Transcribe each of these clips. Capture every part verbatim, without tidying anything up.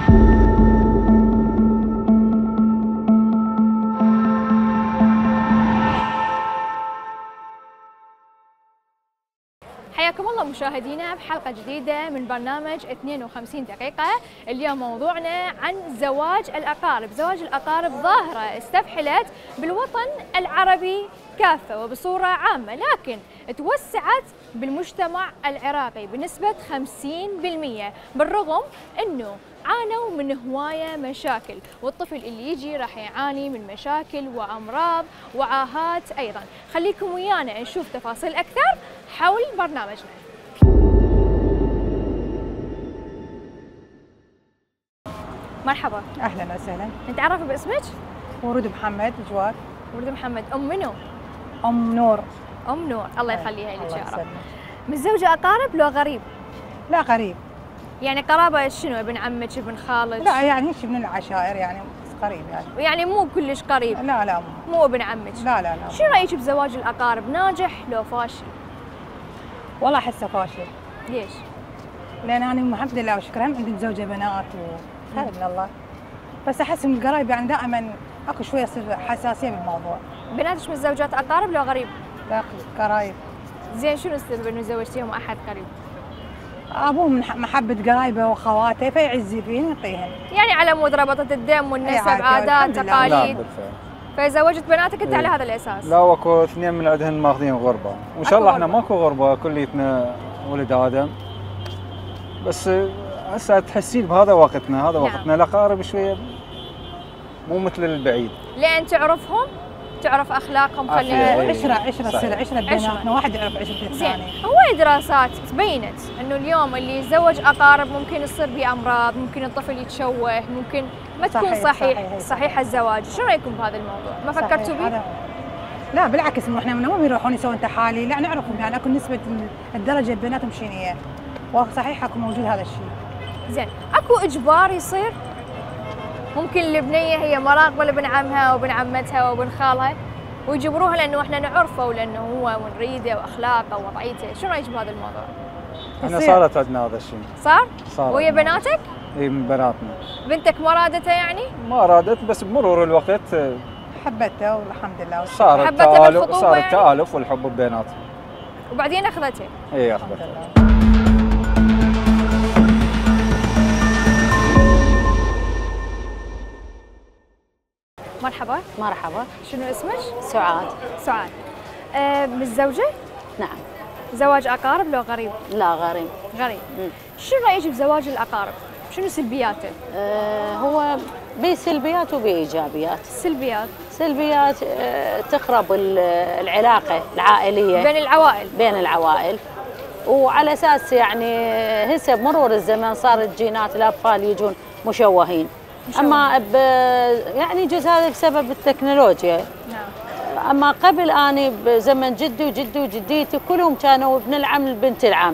حياكم الله مشاهدينا بحلقة جديدة من برنامج اثنين وخمسين دقيقة. اليوم موضوعنا عن زواج الأقارب. زواج الأقارب ظاهرة استفحلت بالوطن العربي كافة وبصورة عامة، لكن توسعت بالمجتمع العراقي بنسبة خمسين بالمئة، بالرغم أنه عانوا من هواية مشاكل، والطفل اللي يجي راح يعاني من مشاكل وأمراض وعاهات أيضا. خليكم ويانا نشوف تفاصيل أكثر حول برنامجنا. مرحبا. اهلا وسهلا. نتعرف باسمك؟ ورود محمد جواد. ورود محمد. ام منو؟ ام نور. ام نور، الله يخليها لك الله يا رب. يسلمك. متزوجة أقارب لو غريب؟ لا غريب. يعني قرابة شنو؟ ابن عمك، ابن خالك؟ لا يعني هيك من العشائر يعني بس قريب يعني. يعني مو كلش قريب؟ لا لا مو. مو ابن عمك؟ لا لا لا. شنو رأيك بزواج الأقارب؟ ناجح لو فاشل؟ والله احسه فاشل. ليش؟ لان انا الحمد لله وشكرا عندي متزوجه بنات وخير من الله. بس احس ان القرايب يعني دائما اكو شويه يصير حساسيه بالموضوع. بناتك متزوجات أقارب لو غريب؟ لا قرايب. زين شنو السبب انه زوجتيهم احد قريب؟ ابوهم من محبه قرايبه واخواته فيعز فيهم يعطيهم. يعني على مود ربطة الدم والنسب، عادي، عادات، الحمد لله. تقاليد. نعم بالفعل. فزوجت بناتك انت إيه. على هذا الاساس؟ لا واكو اثنين من عندهن ماخذين غربه، وان شاء الله احنا ماكو غربه كليتنا ولد ادم. بس هسه تحسين بهذا وقتنا، هذا نعم. وقتنا الاقارب شويه مو مثل البعيد. لان تعرفهم؟ تعرف اخلاقهم، خلينا عافية. نقول. عشره عشره تصير عشره بيناتنا، واحد يعرف عشره الثاني. زين، هواي دراسات بينت انه اليوم اللي يتزوج اقارب ممكن يصير به امراض، ممكن الطفل يتشوه، ممكن ما تكون صحيح، صحيح صحيح، صحيح الزواج. شو رايكم بهذا الموضوع؟ ما صحيح. فكرتوا به؟ هذا- لا بالعكس، انه احنا ما بيروحون يسوون تحاليل، لا نعرفهم يعني اكو نسبه الدرجه بيناتهم شنو هي. وصحيح اكو موجود هذا الشيء. زين، اكو اجبار يصير؟ ممكن البنيه هي مراقبه لابن عمها وابن عمتها وابن خالها ويجبروها لانه احنا نعرفه ولانه هو ونريده واخلاقه ووضعيته. شو رايك بهذا الموضوع؟ احنا يصير. صارت عندنا هذا الشيء. صار؟ صار. ويا بناتك؟ اي من بناتنا. بنتك ما رادته يعني؟ ما ارادت، بس بمرور الوقت حبته والحمد لله. صار حبته التآلف، بالخطوبة صار يعني؟ التآلف والحب بيناتهم. وبعدين اخذته؟ اي الحمد اخذت. لله. مرحبا. مرحبا. شنو اسمك؟ سعاد. سعاد. أه متزوجة؟ نعم. زواج أقارب لو غريب؟ لا غريب. غريب. مم. شنو رأيك بزواج الأقارب؟ شنو سلبياته؟ آه هو بسلبيات وبإيجابيات. السلبيات؟ سلبيات آه تخرب ال- العلاقة العائلية بين العوائل. بين العوائل، وعلى أساس يعني هسه بمرور الزمن صارت جينات الأطفال يجون مشوهين. مشوهين. أما ب يعني يجوز هذا بسبب التكنولوجيا. نعم. أما قبل أنا بزمن جدي وجدي وجديتي كلهم كانوا ابن العم لبنت العم،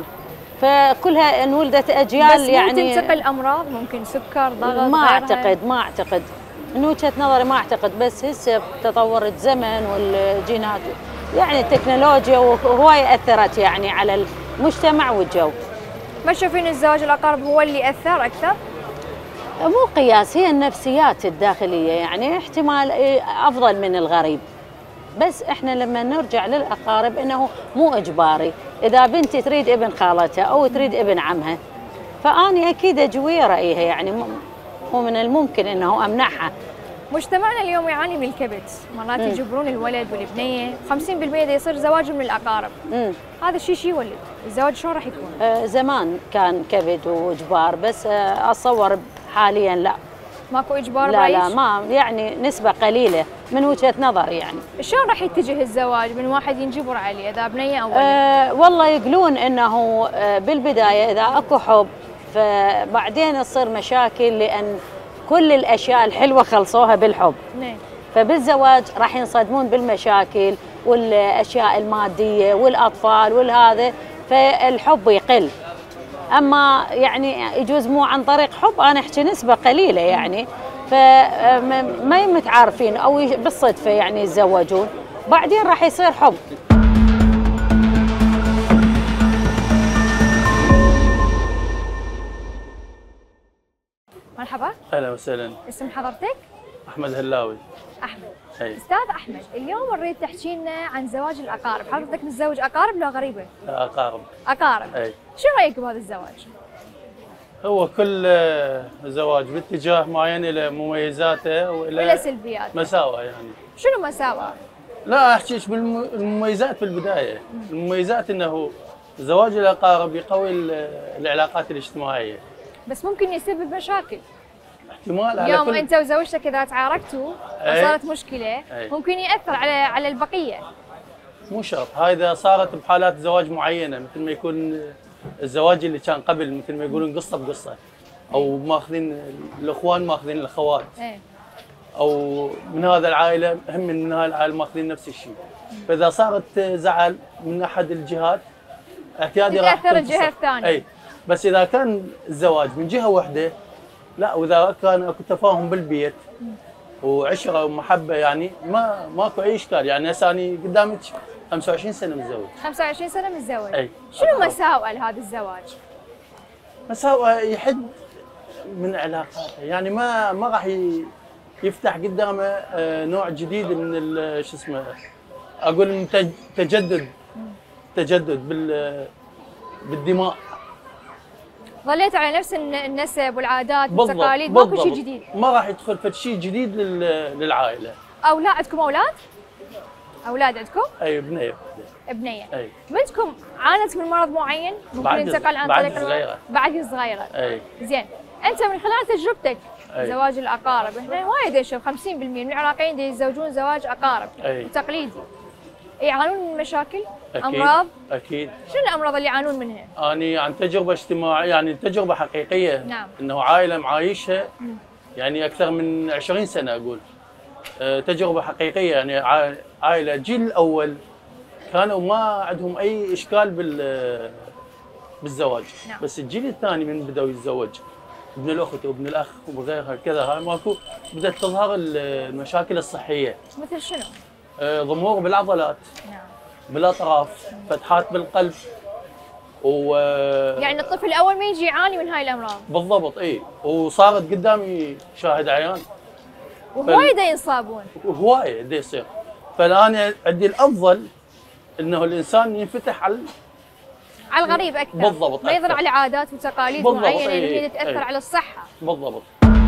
فكلها انولدت اجيال بس يعني تنتقل امراض، ممكن سكر، ضغط، ما غيرها. اعتقد ما اعتقد من وجهه نظري ما اعتقد. بس هسه تطور الزمن والجينات يعني التكنولوجيا وهواي اثرت يعني على المجتمع والجو. ما تشوفين الزواج الاقارب هو اللي اثر اكثر؟ مو قياس، هي النفسيات الداخليه يعني احتمال افضل من الغريب. بس احنا لما نرجع للاقارب انه مو اجباري، اذا بنتي تريد ابن خالتها او تريد ابن عمها فاني اكيد اجويه رايها، يعني مو من الممكن انه امنعها. مجتمعنا اليوم يعاني من الكبت، مرات مم. يجبرون الولد والبنيه خمسين بالمئة اذا يصير زواج من الاقارب. مم. هذا الشيء شو يولد؟ الزواج شلون راح يكون؟ آه زمان كان كبد واجبار، بس آه اتصور حاليا لا. ماكو اجبار لا برأيك؟ لا ما يعني نسبه قليله من وجهه نظري يعني. شلون راح يتجه الزواج من واحد ينجبر عليه اذا بنيه او ولد؟ آه والله يقولون انه آه بالبدايه اذا اكو حب فبعدين تصير مشاكل، لان كل الاشياء الحلوه خلصوها بالحب. نعم. فبالزواج راح ينصدمون بالمشاكل والاشياء الماديه والاطفال والهذا، فالحب يقل. اما يعني يجوز مو عن طريق حب، انا احكي نسبه قليله يعني، فما متعارفين او بالصدفه يعني يتزوجون بعدين راح يصير حب. مرحبا. اهلا وسهلا. اسم حضرتك؟ احمد هلاوي. احمد. أي. استاذ احمد، اليوم نريد تحكي لنا عن زواج الاقارب، حضرتك متزوج اقارب ولا غريبه؟ اقارب. اقارب. اي. شو رايك بهذا الزواج؟ هو كل زواج باتجاه معين له مميزاته والى ولا سلبيات؟ مساوئ يعني. شنو مساوئ؟ لا احكيش بالمميزات في البدايه، المميزات انه زواج الاقارب يقوي العلاقات الاجتماعيه. بس ممكن يسبب مشاكل. احتمال على اليوم كل... انت وزوجتك اذا تعاركتوا وصارت مشكله أي. ممكن ياثر على على البقيه. مو شرط، هاي اذا صارت بحالات زواج معينه مثل ما يكون الزواج اللي كان قبل مثل ما يقولون قصه بقصه، او ماخذين الاخوان ماخذين الاخوات. ايه. او من هذا العائله هم من هاي العائله ماخذين نفس الشيء. فاذا صارت زعل من احد الجهات اعتيادي راح تاثر الجهه الثانيه. اي، بس اذا كان الزواج من جهه واحده لا، واذا كان اكو تفاهم بالبيت وعشره ومحبه يعني ما ماكو اي اشكال. يعني هسه اني قدامك خمسة وعشرين سنه متزوج. خمسة وعشرين سنه متزوج. اي. شنو مساوئ لهذا الزواج؟ مساوئ يحد من علاقاته، يعني ما ما راح يفتح قدامه آه، نوع جديد من شو اسمه، اقول تجدد تجدد بال بالدماء. ظليت على نفس النسب والعادات والتقاليد، ماكو شيء جديد. ما راح يدخل في شيء جديد للعائله. اولاد عندكم اولاد؟ اولاد عندكم؟ اي بنيه. بنيه. اي. بنتكم عانت من مرض معين ممكن ينتقل عن طريق بعد صغيره. بعد صغيره. اي. زين، انت من خلال تجربتك أي. زواج الاقارب، احنا وايد نشوف خمسين بالمئة من العراقيين دي يتزوجون زواج اقارب تقليدي. يعانون من مشاكل؟ أكيد. امراض؟ اكيد. شنو الامراض اللي يعانون منها؟ اني عن تجربه اجتماعيه، يعني تجربه حقيقيه. نعم. انه عائله معايشها يعني اكثر من عشرين سنه اقول. أه تجربه حقيقيه، يعني عائله الجيل الاول كانوا ما عندهم اي اشكال بال بالزواج. نعم. بس الجيل الثاني من بداوا يتزوج ابن الاخت وابن الاخ وغيرها كذا، هاي ماكو بدات تظهر المشاكل الصحيه. مثل شنو؟ أه ضمور بالعضلات. نعم. بالاطراف، فتحات بالقلب. و يعني الطفل الاول ما يجي يعاني من هاي الامراض. بالضبط. اي، وصارت قدامي شاهد عيان. وهوايه فل... ينصابون. هوايه دا يصير. فانا عندي الافضل انه الانسان ينفتح على على الغريب اكثر. بالضبط. ما يظهر على عادات وتقاليد معينه اللي هي تاثر أي. على الصحه. بالضبط.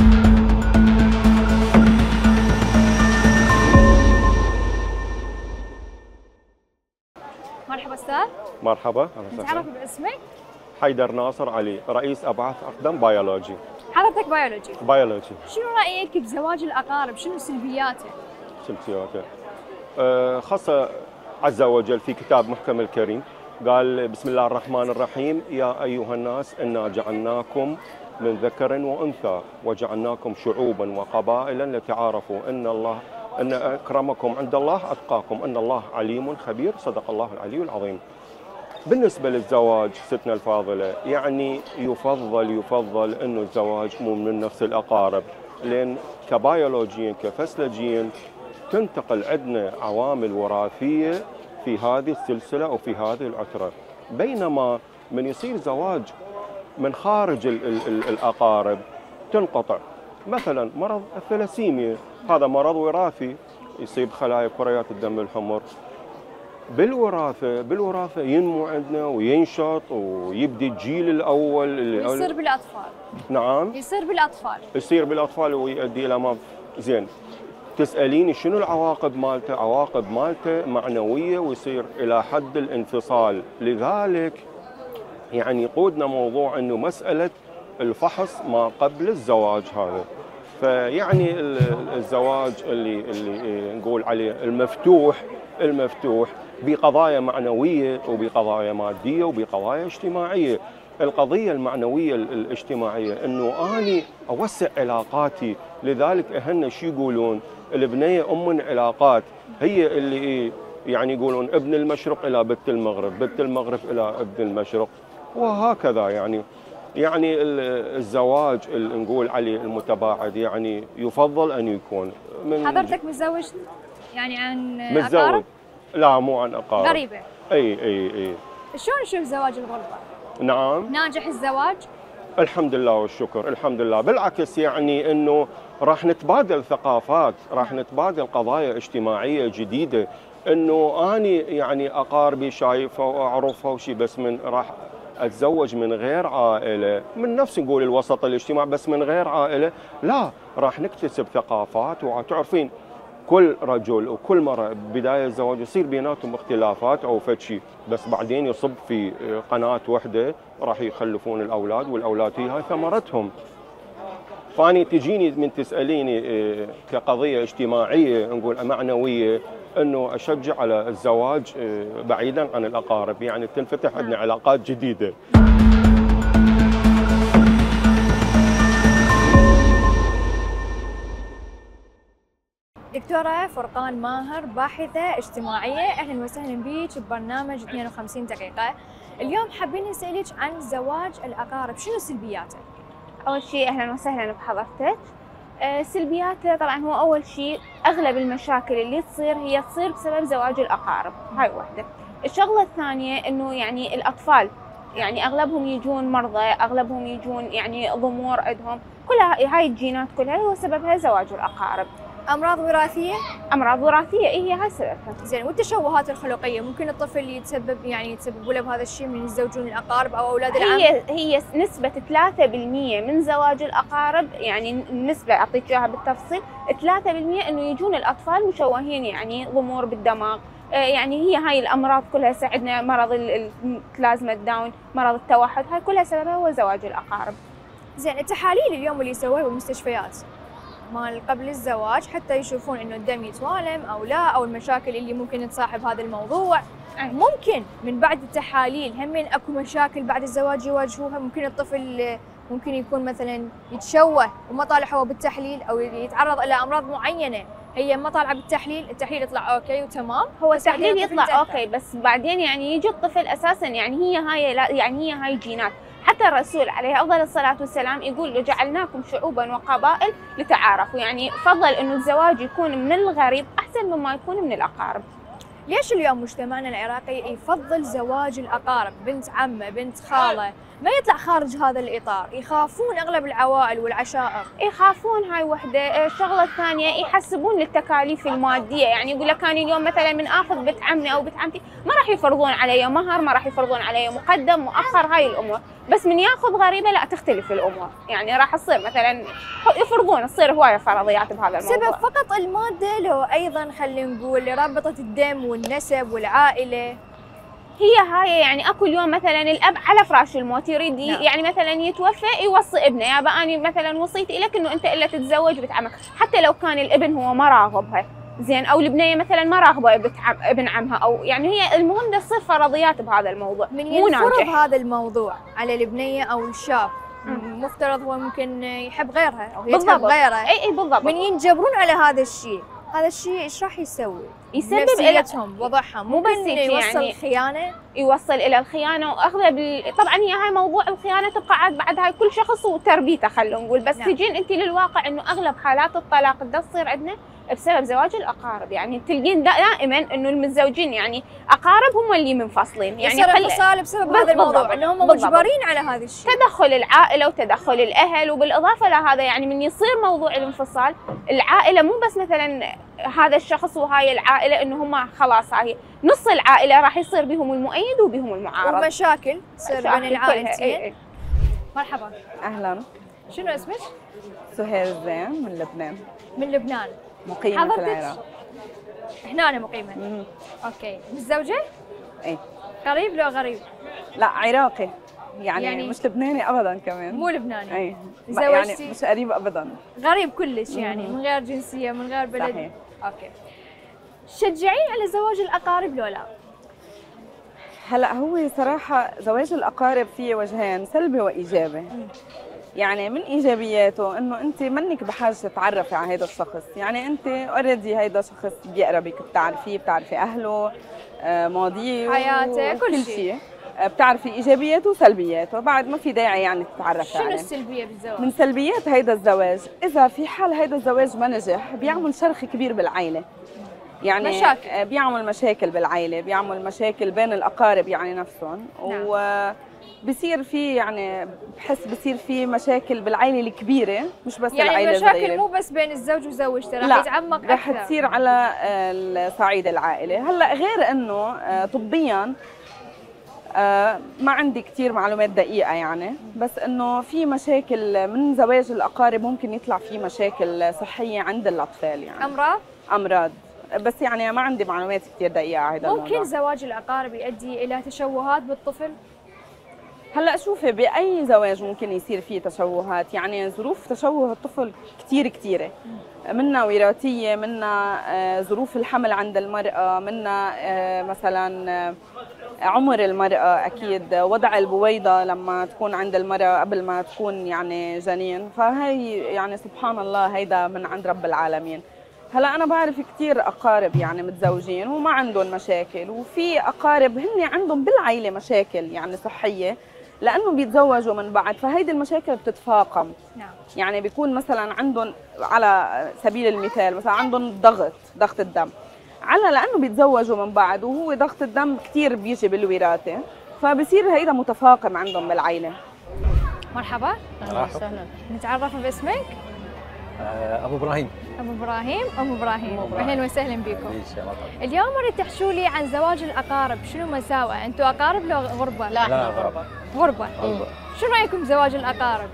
مرحبا استاذ. مرحبا. نتعرف باسمك؟ حيدر ناصر علي، رئيس ابعاث اقدم بيولوجي. حضرتك بيولوجي. بيولوجي. شنو رايك بزواج الاقارب؟ شنو سلبياته؟ سلبياته أه خاصه عز وجل في كتاب محكم الكريم قال بسم الله الرحمن الرحيم: يا ايها الناس انا جعلناكم من ذكر وانثى وجعلناكم شعوبا وقبائل لتعارفوا ان الله ان اكرمكم عند الله اتقاكم ان الله عليم خبير. صدق الله العلي العظيم. بالنسبه للزواج ستنا الفاضله، يعني يفضل يفضل انه الزواج مو من نفس الاقارب، لان كبيولوجيا كفسلجيا تنتقل عندنا عوامل وراثيه في هذه السلسله وفي هذه العتره، بينما من يصير زواج من خارج ال ال ال الاقارب تنقطع. مثلا مرض الثلاسيميا، هذا مرض وراثي يصيب خلايا كريات الدم الحمر. بالوراثه بالوراثه ينمو عندنا وينشط ويبدي الجيل الاول اللي يصير بالاطفال. نعم، يصير بالاطفال. يصير بالاطفال ويؤدي الى ما زين. تساليني شنو العواقب مالته؟ عواقب مالته معنويه ويصير الى حد الانفصال. لذلك يعني يقودنا موضوع انه مساله الفحص ما قبل الزواج هذا. فيعني الزواج اللي اللي نقول عليه المفتوح المفتوح بقضايا معنويه وبقضايا ماديه وبقضايا اجتماعيه. القضيه المعنويه الاجتماعيه انه اني اوسع علاقاتي. لذلك اهلنا شو يقولون؟ البنيه ام العلاقات، هي اللي يعني يقولون ابن المشرق الى بت المغرب، بت المغرب الى ابن المشرق، وهكذا. يعني يعني الزواج اللي نقول عليه المتباعد يعني يفضل ان يكون من حضرتك متزوج يعني عن متزوج. اقارب؟ لا مو عن اقارب. غريبه. اي اي اي. شلون نشوف زواج الغربه؟ نعم. ناجح الزواج؟ الحمد لله والشكر، الحمد لله. بالعكس يعني انه راح نتبادل ثقافات، راح نتبادل قضايا اجتماعيه جديده، انه اني يعني اقاربي شايفها واعرفها وشي، بس من راح اتزوج من غير عائله، من نفس نقول الوسط الاجتماعي بس من غير عائله، لا راح نكتسب ثقافات. وتعرفين كل رجل وكل مرة بداية الزواج يصير بيناتهم اختلافات أو فد شيء، بس بعدين يصب في قناة وحدة راح يخلفون الأولاد، والأولاد هي هاي ثمرتهم. فاني تجيني من تسأليني كقضية اجتماعية نقول معنوية، أنه أشجع على الزواج بعيدا عن الأقارب، يعني تنفتح عندنا علاقات جديدة. دكتورة فرقان ماهر، باحثة اجتماعية، أهلا وسهلا بيك ببرنامج اثنين وخمسين دقيقة. اليوم حابين نسألك عن زواج الأقارب، شنو سلبياته؟ أول شيء أهلا وسهلا بحضرتك. أه سلبياته طبعا هو أول شيء أغلب المشاكل اللي تصير هي تصير بسبب زواج الأقارب، هاي واحدة. الشغلة الثانية إنه يعني الأطفال يعني أغلبهم يجون مرضى، أغلبهم يجون يعني ضمور عندهم، كلها هاي الجينات كلها هو سببها زواج الأقارب. أمراض وراثية؟ أمراض وراثية إيه هي هاي سببها. زين، والتشوهات الخلقية ممكن الطفل يتسبب يعني يتسبب له بهذا الشيء من يتزوجون الأقارب أو أولاد العم؟ هي هي نسبة ثلاثة بالمئة من زواج الأقارب، يعني النسبة أعطيك إياها بالتفصيل، ثلاثة بالمئة إنه يجون الأطفال مشوهين، يعني ضمور بالدماغ، يعني هي هاي الأمراض كلها ساعدنا، مرض الكلازما داون، مرض التوحد، هاي كلها سببها هو زواج الأقارب. زين، التحاليل اليوم اللي يسووها بالمستشفيات مال قبل الزواج حتى يشوفون انه الدم يتوالم او لا، او المشاكل اللي ممكن تصاحب هذا الموضوع، ممكن من بعد التحاليل همين اكو مشاكل بعد الزواج يواجهوها. ممكن الطفل ممكن يكون مثلا يتشوه وما طالع هو بالتحليل، او يتعرض الى امراض معينه هي ما طالعه بالتحليل، التحليل يطلع اوكي وتمام، هو التحليل يطلع اوكي، بس بعدين يعني يجي الطفل اساسا يعني هي هاي يعني هي هاي جينات. حتى الرسول عليه أفضل الصلاة والسلام يقول له جعلناكم شعوبا وقبائل لتعارفوا، يعني فضل إنه الزواج يكون من الغريب أحسن مما يكون من الأقارب. ليش اليوم مجتمعنا العراقي يفضل زواج الأقارب؟ بنت عمه، بنت خاله، ما يطلع خارج هذا الإطار، يخافون أغلب العوائل والعشائر. يخافون، هاي وحدة. الشغلة الثانية يحسبون للتكاليف المادية، يعني يقول لك أنا اليوم مثلا من آخذ بنت عمي أو بنت عمتي ما راح يفرضون علي مهر، ما راح يفرضون علي مقدم مؤخر، هاي الأمور. بس من ياخذ غريبة لا، تختلف الأمور، يعني راح تصير مثلا يفرضون، تصير هواية فرضيات بهذا الموضوع. سبب فقط المادة لو أيضا خلينا نقول رابطة الدم والنسب والعائلة؟ هي هاي يعني اكو اليوم مثلا الاب على فراش الموت يريد نعم. يعني مثلا يتوفى يوصي ابنه، يا اني مثلا وصيتي لك انه انت الا تتزوج بنت عمك، حتى لو كان الابن هو ما راغبها، زين، او البنيه مثلا ما راغبه ابن عمها، او يعني هي المهم تصير فرضيات بهذا الموضوع. من ينفرض هذا الموضوع على البنيه او الشاب، مفترض هو ممكن يحب غيرها او هي تحب غيرها، اي اي بالضبط. من ينجبرون على هذا الشيء، هذا الشيء ايش راح يسوي؟ يسبب نفسيتهم، وضعهم، مو بس يوصل يعني الخيانه، يوصل الى الخيانه واغلب ال... طبعا هي هاي موضوع الخيانه تبقى عاد بعد هاي كل شخص وتربيته خلينا نقول، بس نعم. تجين انت للواقع انه اغلب حالات الطلاق اللي تصير عندنا بسبب زواج الاقارب، يعني تلقين دائما انه المتزوجين يعني اقارب هم اللي منفصلين، يعني يصير انفصال بسبب هذا الموضوع، انه هم مجبرين على هذا الشيء، تدخل العائله وتدخل الاهل، وبالاضافه لهذا يعني من يصير موضوع الانفصال العائله مو بس مثلا هذا الشخص وهاي العائله انه هم خلاص هاي نص العائله راح يصير بهم المؤيد وبهم المعارض، ومشاكل تصير بين العائلتين. اي اي. مرحبا. اهلا. شنو اسمك؟ سهير الزين من لبنان. من لبنان. مقيمة في العراق. هنا أنا مقيمة. مم. اوكي، متزوجة؟ اي. قريب لو غريب؟ لا عراقي. يعني, يعني مش لبناني ابدا كمان. مو لبناني. اي. يعني مش قريب ابدا. غريب كلش يعني، مم. من غير جنسية، من غير بلد. صحيح. اوكي. شجعين على زواج الأقارب لو لا؟ هلا هو صراحة زواج الأقارب فيه وجهين، سلبي وإيجابي. مم. يعني من ايجابياته انه انت منك بحاجه تتعرفي على هذا الشخص، يعني انت اوريدي هيدا شخص بيقربك، بتعرفيه، بتعرفي اهله، ماضيه، حياته، كل شيء، بتعرفي ايجابياته وسلبياته، بعد ما في داعي يعني تتعرفي عليه. شنو السلبيه بالزواج؟ من سلبيات هيدا الزواج، اذا في حال هيدا الزواج ما نجح بيعمل شرخ كبير بالعائله، يعني مشاكل. بيعمل مشاكل بالعائله، بيعمل مشاكل بين الاقارب يعني نفسهم. نعم. و بصير في يعني بحس بصير في مشاكل بالعائله الكبيره مش بس يعني العائله المشاكل الصغيره. مو بس بين الزوج وزوجته، راح لا، يتعمق اكثر. رح تصير على الصعيد العائله. هلا غير انه طبيا ما عندي كثير معلومات دقيقه يعني، بس انه في مشاكل من زواج الاقارب ممكن يطلع في مشاكل صحيه عند الاطفال يعني امراض امراض، بس يعني ما عندي معلومات كثير دقيقه على هذا الموضوع. ممكن زواج الاقارب يؤدي الى تشوهات بالطفل؟ هلا شوفي، باي زواج ممكن يصير فيه تشوهات، يعني ظروف تشوه الطفل كثير كثيره، منها وراثيه، منها ظروف الحمل عند المراه، منها مثلا عمر المراه، اكيد وضع البويضه لما تكون عند المراه قبل ما تكون يعني جنين، فهي يعني سبحان الله هيدا من عند رب العالمين. هلا انا بعرف كثير اقارب يعني متزوجين وما عندهم مشاكل، وفي اقارب هن عندهم بالعائله مشاكل يعني صحيه لانه بيتزوجوا من بعد، فهيدي المشاكل بتتفاقم. نعم. يعني بيكون مثلا عندهم على سبيل المثال مثلا عندهم ضغط ضغط الدم، على لانه بيتزوجوا من بعد وهو ضغط الدم كثير بيجي بالوراثه، فبصير هيدا متفاقم عندهم بالعائله. مرحبا. اهلا وسهلا. نتعرف باسمك؟ ابو ابراهيم. ابو ابراهيم ام ابراهيم، اهلا وسهلا بكم. ان شاء الله. اليوم اريد تحشوا لي عن زواج الاقارب، شنو مساوئ؟ انتم اقارب لو غربه؟ لا احنا غربه. غربه. شنو رايكم بزواج الاقارب؟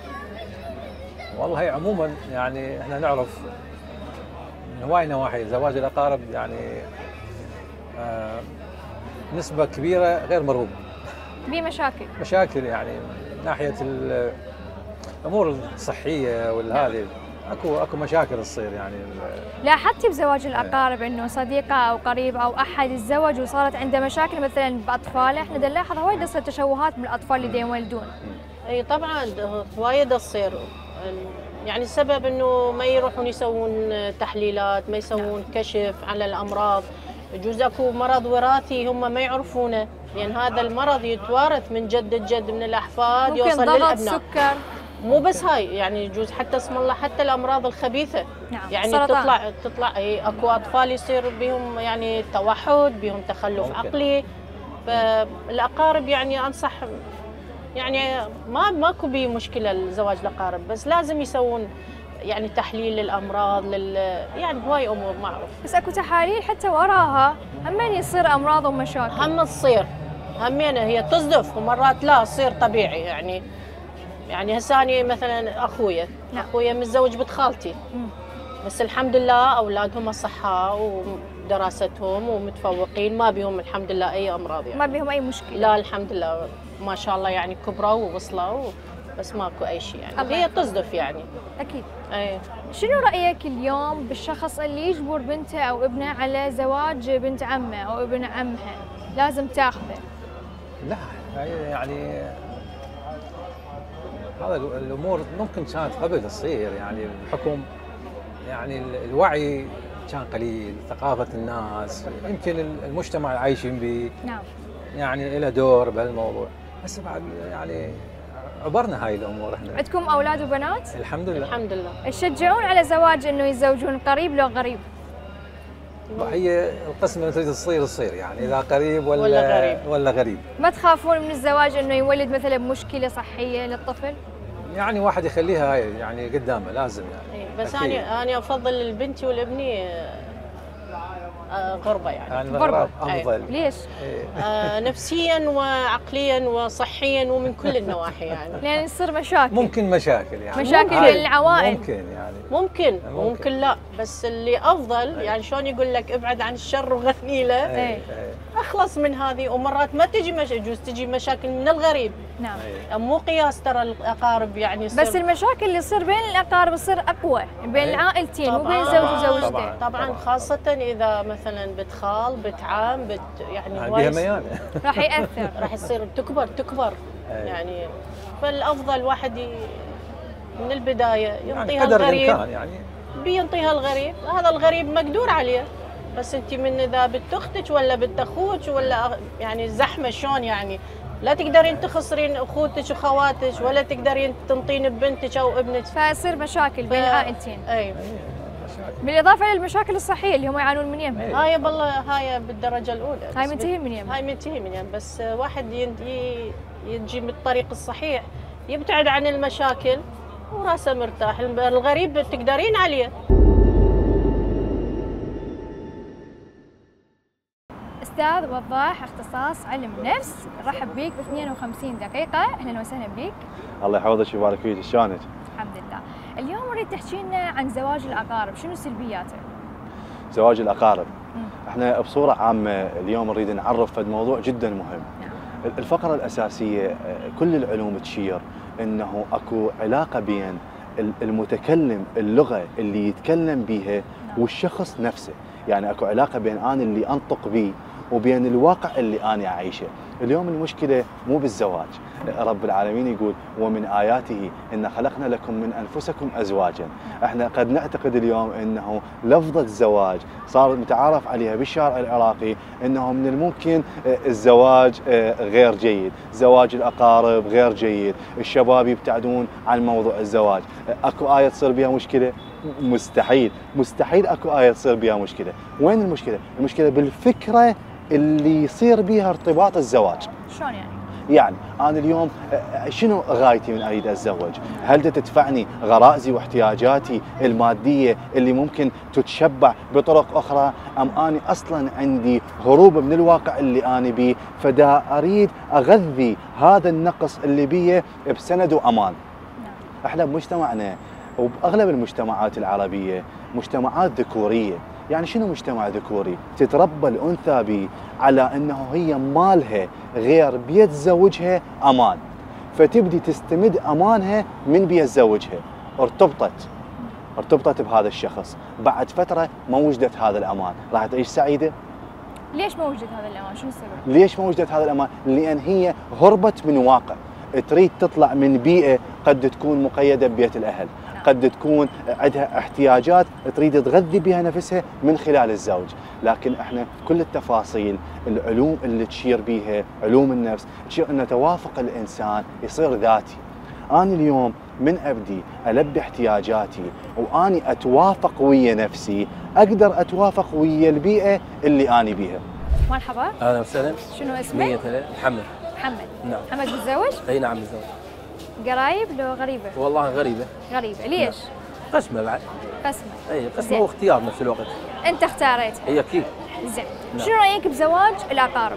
والله عموما يعني احنا نعرف من هواي نواحي زواج الاقارب يعني آه نسبه كبيره غير مرغوب. في مشاكل. مشاكل يعني من ناحيه الامور الصحيه والهذه، اكو اكو مشاكل تصير يعني. لاحظتي بزواج الاقارب انه صديقه او قريب او احد تزوج وصارت عنده مشاكل مثلا باطفاله؟ احنا نلاحظ وايد تصير تشوهات بالاطفال اللي يولدون. اي طبعا وايد تصير، يعني السبب انه ما يروحون يسوون تحليلات، ما يسوون كشف على الامراض. يجوز اكو مرض وراثي هم ما يعرفونه، لان هذا المرض يتوارث من جد الجد من الاحفاد يوصل للابناء. ممكن ضغط، سكر. مو بس هاي، يعني يجوز حتى اسم الله حتى الامراض الخبيثه. نعم. يعني سرطان. تطلع تطلع اكو اطفال يصير بهم يعني توحد، بهم تخلف ممكن. عقلي. فالاقارب يعني انصح يعني ما ماكو بي مشكله الزواج الاقارب، بس لازم يسوون يعني تحليل للامراض لل يعني هواي امور ما اعرف. بس اكو تحاليل حتى وراها همين يصير امراض ومشاكل. هم تصير همين هي تصدف ومرات لا تصير طبيعي يعني. يعني هساني مثلا اخويا نعم. اخويا متزوج بنت خالتي، مم. بس الحمد لله اولادهم اصحاء ودراستهم ومتفوقين، ما بيهم الحمد لله اي امراض يعني. ما بيهم اي مشكله؟ لا الحمد لله ما شاء الله يعني كبروا ووصلوا بس ماكو اي شيء يعني. هي تصدف يعني. اكيد. اي. شنو رايك اليوم بالشخص اللي يجبر بنته او ابنه على زواج بنت عمه او ابن عمها؟ لازم تاخذه. لا يعني هذا الامور ممكن كانت قبل تصير يعني بحكم يعني الوعي كان قليل، ثقافه الناس، يمكن المجتمع اللي عايشين به نعم يعني له دور بهالموضوع، بس بعد يعني عبرنا هاي الامور احنا. عندكم اولاد وبنات؟ الحمد لله. الحمد لله. تشجعون على زواج انه يتزوجون قريب لو غريب؟ هي القسمه اللي تريد تصير تصير يعني اذا قريب ولا ولا غريب. ولا غريب. ما تخافون من الزواج انه يولد مثلا مشكله صحيه للطفل؟ يعني واحد يخليها هاي يعني قدامه لازم يعني. بس انا انا افضل لبنتي ولابني غربه يعني. يعني غربه افضل. ليش؟ آه نفسيا وعقليا وصحيا ومن كل النواحي يعني. لان يصير مشاكل. ممكن مشاكل يعني. مشاكل بين العوائل. ممكن يعني. ممكن ممكن لا، بس اللي افضل يعني شلون يقول لك ابعد عن الشر وغني له. اي. اخلص من هذه، ومرات ما تجي مش يجوز تجي مشاكل من الغريب. نعم. مو قياس ترى الاقارب يعني يصير. بس المشاكل اللي تصير بين الاقارب تصير اقوى بين العائلتين مو بين زوج وزوجته. طبعا طبعا خاصه اذا مثلا بنت خال بنت عام بنت يعني بها ميانه راح ياثر. راح يصير تكبر تكبر يعني. فالافضل واحد من البدايه ينطيها يعني الغريب يعني بينطيها الغريب، هذا الغريب مقدور عليه. بس انت من اذا بنت اختك ولا بنت اخوك ولا يعني زحمه شلون يعني لا تقدرين تخسرين اخوتك وخواتك ولا تقدرين تنطين ببنتك او ابنك، فيصير مشاكل بين العائلتين. اي بالاضافه للمشاكل الصحيه اللي هم يعانون من يمها. هاي بالله هاي بالدرجه الاولى. هاي منتهي من يمها. هاي منتهي من يم، بس واحد يجي بالطريق الصحيح، يبتعد عن المشاكل وراسه مرتاح. الغريب تقدرين عليه. استاذ وضاح اختصاص علم نفس، رحب بيك ب اثنين وخمسين دقيقة، اهلا وسهلا بيك. الله يحفظك ويبارك فيك، شلونك؟ الحمد لله. اليوم نريد تحكي لنا عن زواج الاقارب، شنو سلبياته؟ زواج الاقارب. مم. احنا بصورة عامة اليوم نريد نعرف فد موضوع جدا مهم. نعم. الفقرة الأساسية كل العلوم تشير انه اكو علاقة بين المتكلم اللغة اللي يتكلم بيها والشخص نفسه، يعني اكو علاقة بين انا اللي انطق بيه وبين الواقع اللي انا اعيشه. اليوم المشكلة مو بالزواج، رب العالمين يقول ومن آياته إن خلقنا لكم من أنفسكم أزواجا. احنا قد نعتقد اليوم أنه لفظة الزواج صار متعارف عليها بالشارع العراقي أنه من الممكن الزواج غير جيد، زواج الأقارب غير جيد، الشباب يبتعدون عن موضوع الزواج. أكو آية تصير بها مشكلة؟ مستحيل، مستحيل أكو آية تصير بها مشكلة. وين المشكلة؟ المشكلة بالفكرة اللي يصير بيها ارتباط الزواج. شلون يعني؟ يعني أنا اليوم شنو غايتي من أريد أتزوج؟ هل تدفعني غرائزي واحتياجاتي المادية اللي ممكن تتشبع بطرق أخرى، أم أنا أصلاً عندي هروب من الواقع اللي أنا بيه، فدا أريد أغذي هذا النقص اللي بيه بسند وأمان. احنا بمجتمعنا وبأغلب المجتمعات العربية مجتمعات ذكورية. يعني شنو مجتمع ذكوري؟ تتربى الأنثى به على أنه هي مالها غير بيت زوجها أمان، فتبدي تستمد أمانها من بيت زوجها. ارتبطت ارتبطت بهذا الشخص، بعد فترة ما وجدت هذا الأمان، راح تعيش سعيدة؟ ليش ما وجدت هذا الأمان؟ شنو السبب؟ ليش ما وجدت هذا الأمان؟ لأن هي هربت من واقع، تريد تطلع من بيئة قد تكون مقيدة ببيت الأهل، قد تكون عندها احتياجات تريد تغذي بها نفسها من خلال الزوج. لكن احنا كل التفاصيل العلوم اللي تشير بيها علوم النفس تشير ان توافق الانسان يصير ذاتي. انا اليوم من ابدي البي احتياجاتي واني اتوافق ويا نفسي، اقدر اتوافق ويا البيئه اللي اني بيها. مرحبا. اهلا وسهلا. شنو اسمك؟ محمد. محمد. نعم. محمد متزوج؟ اي نعم متزوج. قرايب لو غريبه؟ والله غريبه. غريبه، ليش؟ نعم. قسمه بعد. قسمه. اي قسمه واختيار نفس الوقت. انت اختاريتها؟ اي اكيد. زين، نعم. شنو رايك بزواج الاقارب؟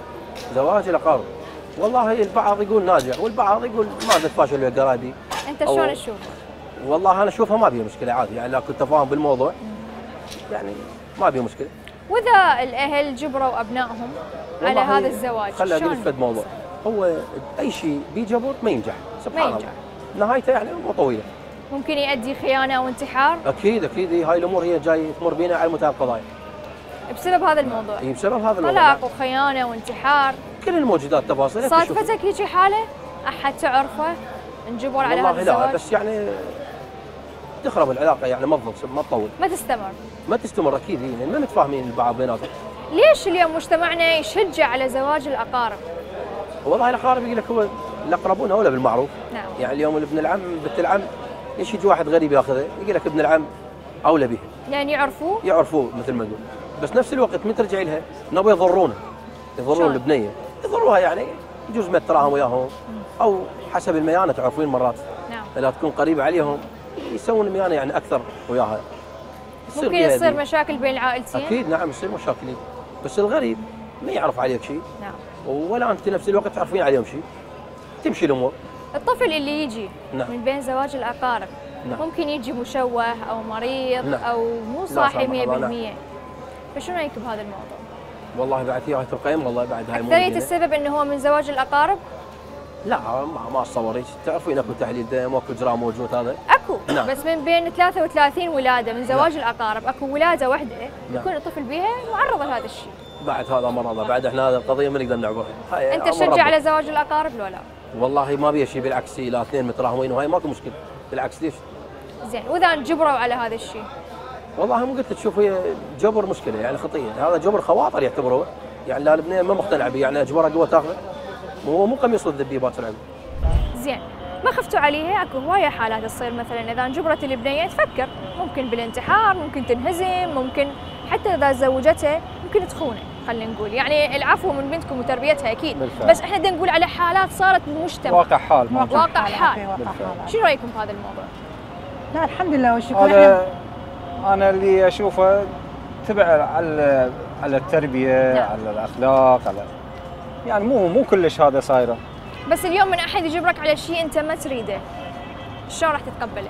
زواج الاقارب، والله البعض يقول ناجح والبعض يقول ما نتفاشل ويا قرايبي. انت شلون تشوفه؟ والله انا اشوفها ما بيها مشكله عادي، يعني لو كنت تفاهم بالموضوع يعني ما بيها مشكله. واذا الاهل جبروا ابنائهم على هذا الزواج خليني اقول لك موضوع، هو اي شيء بجبر ما ينجح سبحان الله، نهايته يعني مو طويله، ممكن يؤدي خيانه او انتحار. اكيد اكيد هاي الامور هي جاي تمر بينا على منتهى القضايا بسبب هذا الموضوع. اي بسبب هذا الموضوع، طلاق وخيانه وانتحار، كل الموجودات تفاصيل. صادفتك هيك حاله؟ احد تعرفه انجبر على هذا الزواج؟ والله لا، بس يعني تخرب العلاقه، يعني ما تظل ما تطول، ما تستمر ما تستمر اكيد، يعني ما متفاهمين البعض بيناتهم. ليش اليوم مجتمعنا يشجع على زواج الاقارب؟ والله الاقارب يقول لك هو الاقربون اولى بالمعروف. نعم. يعني اليوم ابن العم بنت العم ايش يجي واحد غريب ياخذه يقول لك ابن العم اولى به. يعني يعرفوه؟ يعرفوه مثل ما تقول، بس نفس الوقت من ترجع لها نبغى يضرونه، يضرون البنيه، يضروها يعني يجوز ما تراهم وياهم او حسب الميانه تعرفين مرات. نعم. لا تكون قريبه عليهم يسوون ميانه يعني اكثر وياها. ممكن يصير مشاكل بين العائلتين؟ اكيد نعم يصير مشاكل، بس الغريب ما يعرف عليك شيء. نعم. ولا انت نفس الوقت تعرفين عليهم شيء، تمشي الامور. الطفل اللي يجي نعم. من بين زواج الاقارب نعم. ممكن يجي مشوه او مريض نعم. او مو صاحي مية بالمية، نعم. فشنو رايك بهذا الموضوع؟ والله بعد هي تبقى والله بعد هاي اكثرية السبب انه هو من زواج الاقارب؟ لا ما ما اتصور، تعرفين اكو تحليل دم واكو اجراء موجود هذا؟ اكو نعم. بس من بين ثلاثة وثلاثين ولاده من زواج نعم. الاقارب اكو ولاده واحده نعم. يكون الطفل بها معرض لهذا الشيء. بعد هذا مرض، بعد احنا هذه القضيه ما نقدر نعبرها. انت تشجع على زواج الاقارب لو لا؟ والله ما بيها شيء، بالعكس لا اثنين متراهمين وهي ماكو مشكله، بالعكس ليش؟ زين، واذا انجبروا على هذا الشيء؟ والله مو قلت تشوف هي جبر مشكله يعني خطيه، هذا جبر خواطر يعتبروه، يعني لا البنيه ما مقتنع به، يعني اجبرها قوه تاخذه، هو مو قميص الذبيبات العلم. زين، ما خفتوا عليها؟ اكو هوايه حالات تصير مثلا اذا انجبرت البنيه تفكر ممكن بالانتحار، ممكن تنهزم، ممكن حتى اذا زوجته ممكن تخونه. خلينا نقول، يعني العفو من بنتكم وتربيتها اكيد، بالفعل. بس احنا بدنا نقول على حالات صارت بالمجتمع. واقع حال موجود. واقع حال. بالفعل. شنو رايكم بهذا الموضوع؟ لا الحمد لله والشكر. هذا انا اللي اشوفه تبع على على التربيه، نعم. على الاخلاق، على يعني مو مو كلش هذا صايره. بس اليوم من احد يجبرك على شيء انت ما تريده، شلون راح تتقبله؟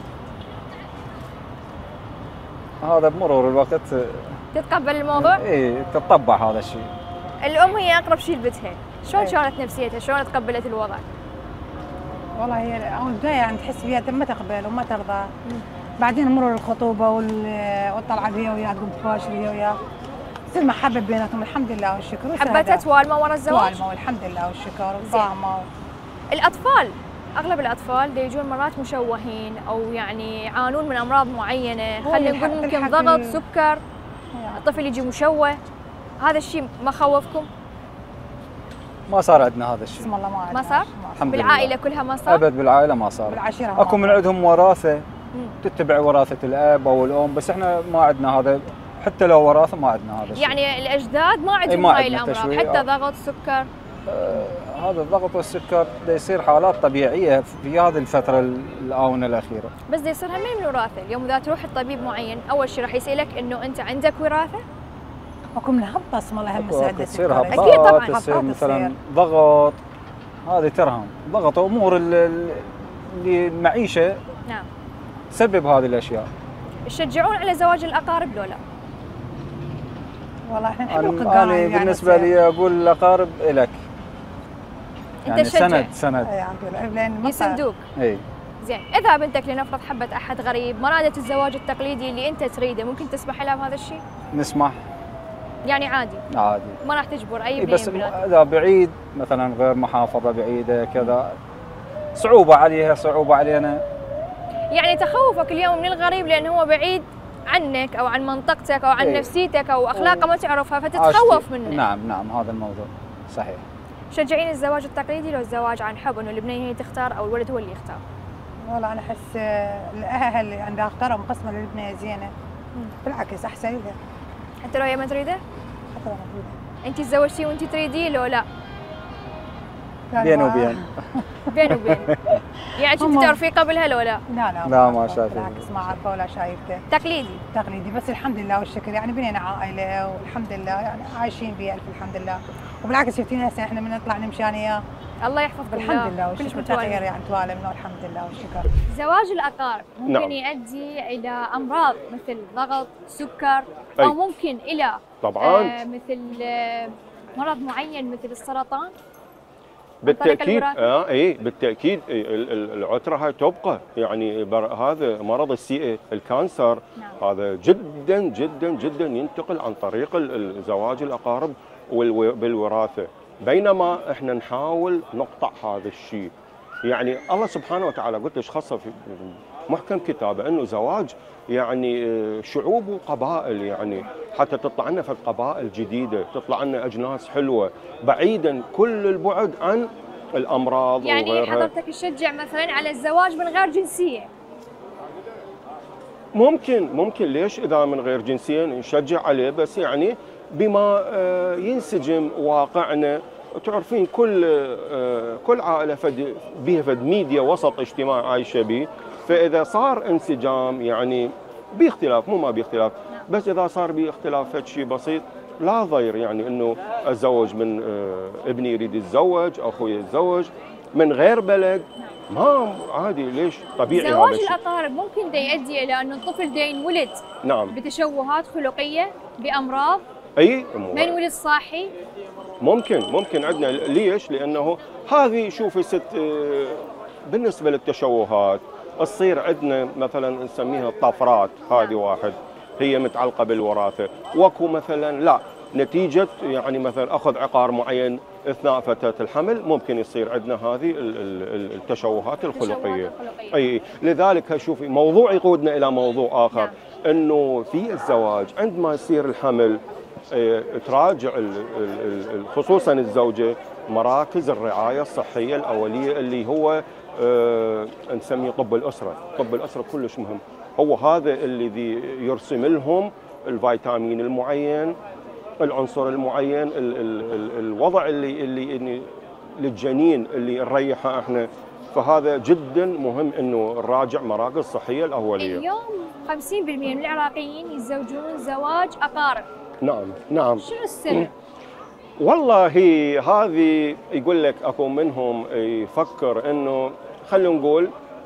هذا بمرور الوقت تتقبل الموضوع؟ اي تتطبع هذا الشيء. الام هي اقرب شيء لبنتها، شلون إيه. كانت نفسيتها؟ شلون تقبلت الوضع؟ والله هي اول بدايه يعني تحس فيها ما تقبل وما ترضى. بعدين مرور الخطوبه وال- والطلعه هي وياه قم تباشر هي وياه، تصير محبه بيناتهم الحمد لله والشكر. حبتها توالمه ورا الزواج؟ توالمه والحمد لله والشكر وفاهمه. الاطفال، اغلب الاطفال دا يجون مرات مشوهين او يعني يعانون من امراض معينه، هو خلينا الحق- نقول ممكن الحق ضغط، ال- سكر، الطفل يجي مشوه، هذا الشيء ما خوفكم؟ ما صار عندنا هذا الشيء. بسم الله ما ما صار؟ الحمد بالعائله لله. كلها ما صار؟ ابد بالعائله ما صار. بالعشيره ما اكو من صار. عندهم وراثه تتبع وراثه الاب او الام، بس احنا ما عندنا هذا، حتى لو وراثه ما عندنا هذا الشيء. يعني الاجداد ما عندهم ما هاي عندنا الامراض، تشويه. حتى ضغط، سكر. آه هذا الضغط والسكر دا يصير حالات طبيعيه في هذه الفتره الاونه الاخيره. بس دا يصير همين من الوراثه، اليوم اذا تروح لطبيب معين اول شيء راح يسالك انه انت عندك وراثه؟ اكو من هبطه اسم الله هم أكو- مساعده أكو تصير سكر. أكيد طبعاً. هبطات، تصير هبطات مثلا تصير. ضغط، هذه ترهم ضغط امور ال- ال- اللي المعيشه نعم. تسبب هذه الاشياء. تشجعون على زواج الاقارب لو لا؟ والله احنا نحب انا القران أنا يعني بالنسبه لي اقول الاقارب الك، يعني تشجع. سند سند لان ما يسندوك. اي. زين، اذا بنتك لنفرض حبت احد غريب، ما رادت الزواج التقليدي اللي انت تريده، ممكن تسمح لها بهذا الشيء؟ نسمح يعني عادي، عادي. ما راح تجبر اي إي بنيه بس من بناتك. اذا بعيد مثلا غير محافظه بعيده كذا صعوبه عليها صعوبه علينا. يعني تخوفك اليوم من الغريب لانه هو بعيد عنك او عن منطقتك او عن إيه. نفسيتك او اخلاقه ما تعرفها فتتخوف عاشتي. منه. نعم نعم هذا الموضوع صحيح. تشجعين الزواج التقليدي لو الزواج عن حب، انه البنيه هي تختار او الولد هو اللي يختار؟ والله انا احس الاهل اللي عندها اختاروا مقسمه للبنيه زينه، بالعكس احسن لها. حتى لو هي ما تريده؟ حتى لو ما تريده. انت تزوجتي وانت تريديه لو لا؟ بين وبين. بين وبين. يعني كنت تعرفيه قبلها لو لا؟ لا لا لا ما شايفه. بالعكس ما عارفه ولا شايفته. تقليدي؟ تقليدي، بس الحمد لله والشكر يعني بنينا عائله والحمد لله يعني عايشين بألف الحمد لله، وبالعكس شفتينا هسه احنا من نطلع نمشي انا وياه. الله يحفظك. الحمد لله كلش والشكر، متوالمين. تغيير يعني توالمنا والحمد لله والشكر. زواج الاقارب ممكن نعم. يؤدي الى امراض مثل ضغط، سكر، أي. او ممكن الى طبعاً. آه مثل آه مرض معين مثل السرطان. بالتاكيد الوراثة؟ اه اي بالتاكيد ال- ال- العتره هاي تبقى يعني بر- هذا مرض السي الكانسر. نعم. هذا جدا جدا جدا ينتقل عن طريق ال- ال- زواج الاقارب والو- بالوراثه، بينما احنا نحاول نقطع هذا الشيء. يعني الله سبحانه وتعالى قلت ايش خاصه في محكم كتابه انه زواج يعني شعوب وقبائل، يعني حتى تطلع لنا في قبائل جديده، تطلع لنا اجناس حلوه بعيدا كل البعد عن الامراض يعني وغيرها. حضرتك تشجع مثلا على الزواج من غير جنسيه؟ ممكن ممكن ليش اذا من غير جنسيه نشجع عليه، بس يعني بما آه، ينسجم واقعنا. تعرفين كل آه، كل عائله فد بها فد ميديا وسط اجتماعي عايشه به، فاذا صار انسجام يعني باختلاف مو ما باختلاف، بس اذا صار باختلاف فد شيء بسيط لا ضير، يعني انه اتزوج من آه، ابني يريد يتزوج، اخوي يتزوج من غير بلد، ما عادي ليش طبيعي هذا زواج الشيء. الاقارب ممكن دا يؤدي الى انه الطفل دا ينولد نعم بتشوهات خلقيه، بامراض، اي ما ينولد صاحي. ممكن ممكن عندنا ليش؟ لانه هذه شوفي ست آه، بالنسبه للتشوهات تصير عندنا مثلا نسميها الطفرات، هذه واحد هي متعلقه بالوراثه، واكو مثلا لا نتيجه يعني مثلا اخذ عقار معين اثناء فتره الحمل ممكن يصير عندنا هذه ال- ال- التشوهات الخلقيه. اي لذلك شوفي موضوع يقودنا الى موضوع اخر، انه في الزواج عندما يصير الحمل آه، تراجع ال- ال- ال- خصوصا الزوجه مراكز الرعايه الصحيه الاوليه اللي هو آه، نسميه طب الاسره، طب الاسره كلش مهم، هو هذا الذي يرسم لهم الفيتامين المعين، العنصر المعين، ال ال ال الوضع اللي اللي اللي للجنين اللي نريحه احنا. فهذا جدا مهم انه نراجع مراكز صحيه الاوليه. اليوم خمسين بالمئة من العراقيين يتزوجون زواج اقارب. نعم نعم. شنو السبب؟ والله هذه يقول لك اكو منهم يفكر انه خلينا نقول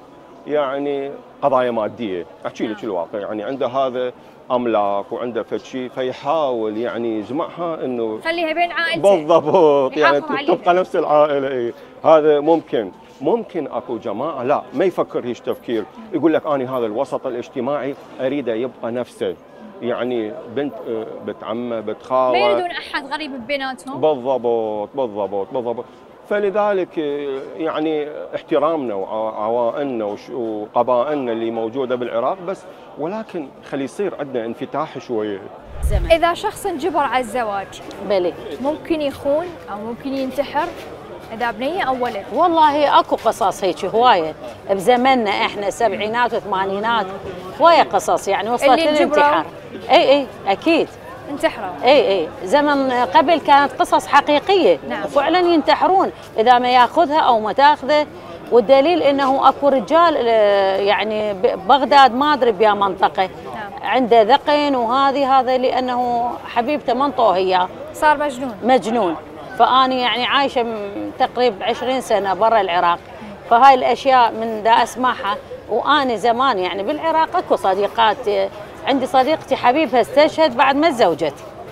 يعني قضايا ماديه، احكي لك الواقع، يعني عنده هذا املاك وعنده فد شيء فيحاول يعني يجمعها انه خليها بين عائلتين. بالضبط، يعني تبقى نفس العائله. إيه. هذا ممكن. ممكن اكو جماعه لا ما يفكر هيك تفكير، يقول لك انا هذا الوسط الاجتماعي اريده يبقى نفسه، يعني بنت بنت عمه بنت خاله ما يريدون احد غريب بيناتهم. بالضبط بالضبط بالضبط. فلذلك يعني احترامنا وعوائلنا وقبائلنا اللي موجوده بالعراق، بس ولكن خلي يصير عندنا انفتاح شويه. اذا شخص انجبر على الزواج بلي ممكن يخون او ممكن ينتحر اذا بنيه او ولد؟ والله اكو قصص هيك هوايه بزمننا احنا السبعينات والثمانينات، هوايه قصص يعني وصلت للانتحار. اي اي اكيد انتحروا. اي اي زمن قبل كانت قصص حقيقيه. نعم. فعلا ينتحرون اذا ما ياخذها او ما تاخذه، والدليل انه اكو رجال يعني ببغداد ما ادري بيا منطقه. نعم. عنده ذقن وهذه هذا لانه حبيبته منطوه اياه صار مجنون مجنون. فاني يعني عايشه تقريبا عشرين سنه برا العراق، فهاي الاشياء من دا اسمعها. واني زمان يعني بالعراق اكو صديقات، عندي صديقتي حبيبها استشهد بعد ما تزوجت،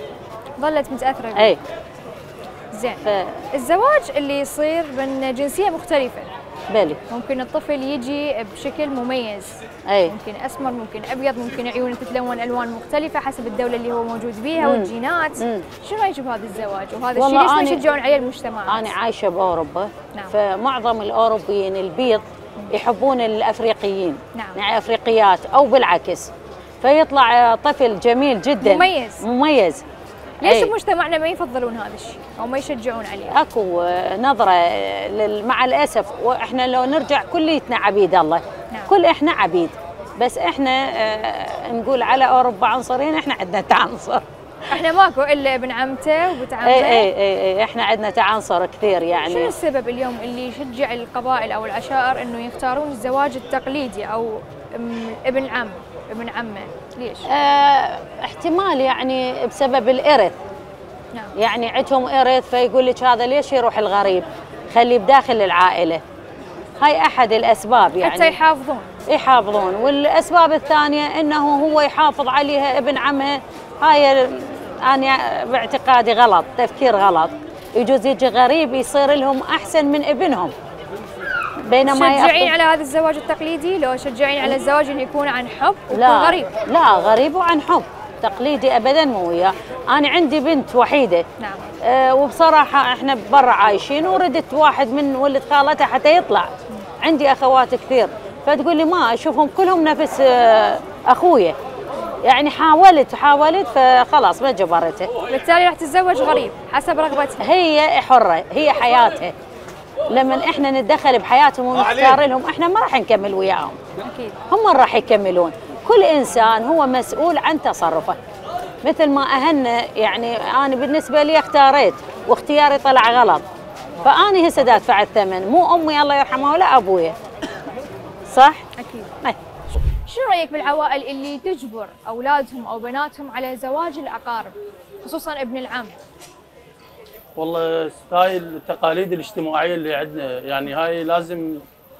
ظلت متاثره بيه. اي زين. ف... الزواج اللي يصير من جنسيه مختلفه، بلي ممكن الطفل يجي بشكل مميز، اي ممكن اسمر ممكن ابيض ممكن عيونه تتلون الوان مختلفه حسب الدوله اللي هو موجود بيها والجينات. مم. شنو رايك بهذا الزواج وهذا الشيء ليش ما يشجعون عليه المجتمعات؟ انا عايشه باوروبا. نعم. فمعظم الاوروبيين البيض يحبون الافريقيين. نعم. يعني افريقيات او بالعكس، فيطلع طفل جميل جدا مميز مميز. ليش بمجتمعنا ما يفضلون هذا الشيء او ما يشجعون عليه؟ اكو نظره مع الاسف، واحنا لو نرجع كليتنا عبيد الله. نعم. كل احنا عبيد، بس احنا نقول على اوروبا عنصريين، احنا عندنا تعنصر. احنا ماكو الا ابن عمته وبنت عمته. اي اي اي احنا عندنا تعنصر كثير يعني. شنو السبب اليوم اللي يشجع القبائل او العشائر انه يختارون الزواج التقليدي او ابن عم ابن عمه؟ ليش؟ اه احتمال يعني بسبب الارث. نعم. يعني عندهم ارث، فيقول لك هذا ليش يروح الغريب، خليه بداخل العائله. هاي احد الاسباب يعني. حتى يحافظون. يحافظون، والاسباب الثانيه انه هو يحافظ عليها ابن عمها. هاي انا باعتقادي غلط، تفكير غلط. يجوز يجي غريب يصير لهم احسن من ابنهم. بينما تشجعين على هذا الزواج التقليدي لو شجعين على الزواج اللي يكون عن حب ويكون لا غريب؟ لا غريب وعن حب، تقليدي ابدا مو وياه. انا عندي بنت وحيده. نعم. آه وبصراحه احنا برا عايشين، وردت واحد من ولد خالتها حتى يطلع. عندي اخوات كثير، فتقول لي ما اشوفهم كلهم نفس آه اخويا. يعني حاولت حاولت فخلاص ما جبرته، بالتالي راح تتزوج غريب حسب رغبتها. هي حره، هي حياتها. لما احنا نتدخل بحياتهم ونختار لهم، احنا ما راح نكمل وياهم. اكيد هم راح يكملون. كل انسان هو مسؤول عن تصرفه. مثل ما اهلنا، يعني انا بالنسبه لي اختاريت واختياري طلع غلط، فاني هسه دافع الثمن، مو امي الله يرحمها ولا ابويا. صح؟ اكيد. مي. شنو رايك بالعوائل اللي تجبر اولادهم او بناتهم على زواج الاقارب، خصوصا ابن العم؟ والله هاي التقاليد الاجتماعيه اللي عندنا، يعني هاي لازم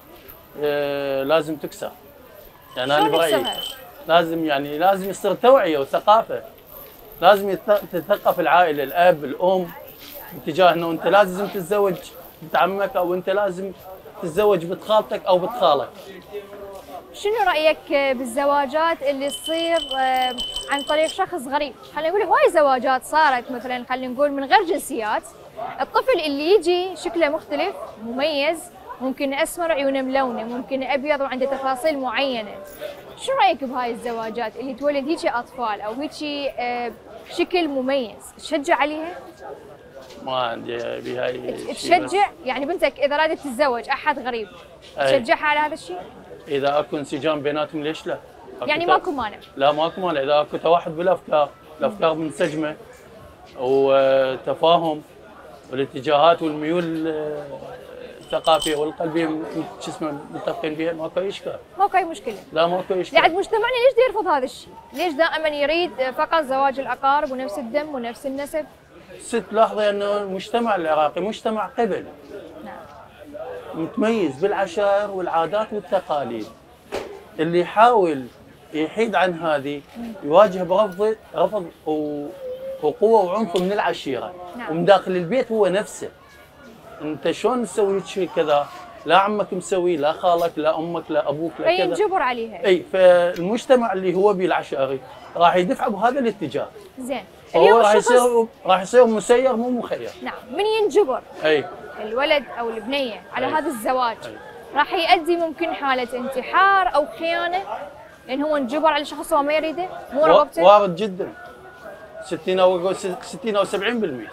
آه لازم تكسر. يعني انا برايي لازم يعني لازم يصير توعيه وثقافه. لازم تثقف العائله، الاب الام اتجاه انه انت لازم تتزوج بنت عمك، او انت لازم تتزوج بنت خالتك او بنت خالك. شنو رايك بالزواجات اللي تصير عن طريق شخص غريب؟ خلينا نقول هواي زواجات صارت، مثلا خلينا نقول من غير جنسيات، الطفل اللي يجي شكله مختلف مميز، ممكن اسمر عيونه ملونه، ممكن ابيض وعنده تفاصيل معينه. شنو رايك بهاي الزواجات اللي تولد هيجي اطفال او هيجي بشكل مميز؟ تشجع عليها؟ ما عندي بهاي. تشجع يعني بنتك اذا رادت تتزوج احد غريب تشجعها على هذا الشيء؟ اذا اكو انسجام بيناتهم ليش لا؟ يعني ماكو مانع؟ لا ماكو مانع، اذا اكو توحد بالافكار، الافكار منسجمه، وتفاهم والاتجاهات والميول الثقافيه والقلبيه شو اسمه متفقين فيها، ماكو اي اشكال. ماكو اي مشكله. لا ماكو اي اشكال. يعني مجتمعنا ليش دا يرفض هذا الشيء؟ ليش دائما يريد فقط زواج الاقارب ونفس الدم ونفس النسب؟ ست لاحظي انه المجتمع العراقي مجتمع قبل. نعم. متميز بالعشائر والعادات والتقاليد. اللي يحاول يحيد عن هذه يواجه برفض رفض وقوه وعنف من العشيره. نعم. ومن داخل البيت هو نفسه. انت شلون تسوي شيء كذا؟ لا عمك مسوي، لا خالك، لا امك، لا ابوك، لا كذا. فينجبر عليها. اي فالمجتمع اللي هو بيه العشائري راح يدفع بهذا الاتجاه. زين. هو راح يصير راح يصير مسير مو مخير. نعم، من ينجبر اي الولد او البنيه على أي. هذا الزواج أي. راح يؤدي ممكن حاله انتحار او خيانه لان هو انجبر على شخص هو ما يريده، مو رغبته. وارد جدا. ستين او ستين او سبعين بالمئة.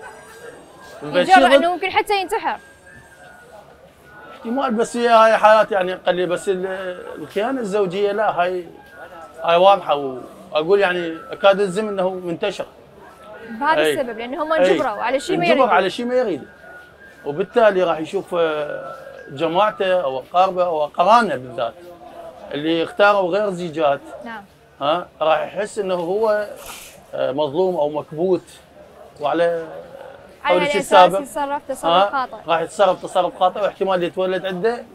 يجرأ انه ممكن حتى ينتحر. احتمال، بس هي هاي حالات يعني قليله، بس الخيانه الزوجيه لا، هاي هاي واضحه، واقول يعني اكاد الزم انه منتشر. بهذا أي. السبب لانه هم انجبروا على شيء ما يريد. انجبر على شيء ما يريده. وبالتالي راح يشوف جماعته او اقاربه او اقرانه بالذات اللي اختاروا غير زيجات. نعم. ها راح يحس انه هو مظلوم او مكبوت، وعلى على الاساس يتصرف تصرف خاطئ. راح يتصرف تصرف خاطئ، واحتمال يتولد عنده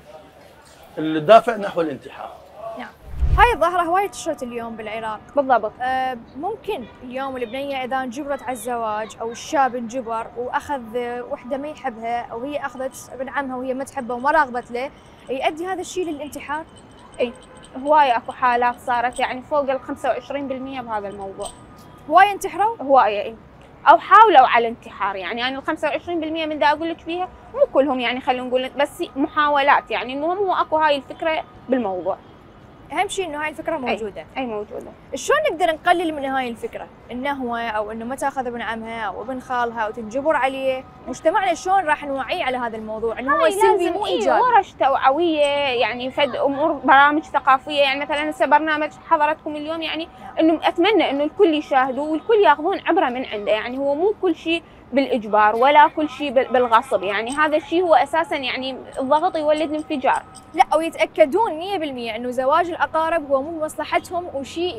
الدافع نحو الانتحار. نعم. هاي الظاهرة هواي انتشرت اليوم بالعراق. بالضبط. آه ممكن اليوم البنية إذا انجبرت على الزواج أو الشاب انجبر وأخذ وحدة ما يحبها أو هي أخذت ابن عمها وهي ما تحبه وما راغبت له، يؤدي هذا الشيء للانتحار؟ اي هواي اكو حالات صارت يعني فوق ال خمسة وعشرين بالمئة بهذا الموضوع. هواي انتحروا؟ هواي اي. او حاولوا على الانتحار، يعني انا ال خمسة وعشرين بالمئة من دا اقول لك فيها مو كلهم، يعني خلينا نقول بس محاولات، يعني المهم هو اكو هاي الفكره بالموضوع. اهم شيء انه هاي الفكره موجوده. اي, أي موجوده. شلون نقدر نقلل من هاي الفكره؟ النهوه او انه ما تاخذ ابن عمها او ابن خالها وتنجبر عليه، مجتمعنا شلون راح نوعيه على هذا الموضوع انه هو سلبي مو ايجابي؟ إيه ورش توعويه، يعني فد امور برامج ثقافيه، يعني مثلا هسه برنامج حضرتكم اليوم، يعني انه اتمنى انه الكل يشاهدوا والكل ياخذون عبره من عنده، يعني هو مو كل شيء بالاجبار ولا كل شيء بالغصب، يعني هذا الشيء هو اساسا يعني الضغط يولد الانفجار. لا، ويتاكدون مئة بالمئة انه زواج الاقارب هو مو مصلحتهم وشيء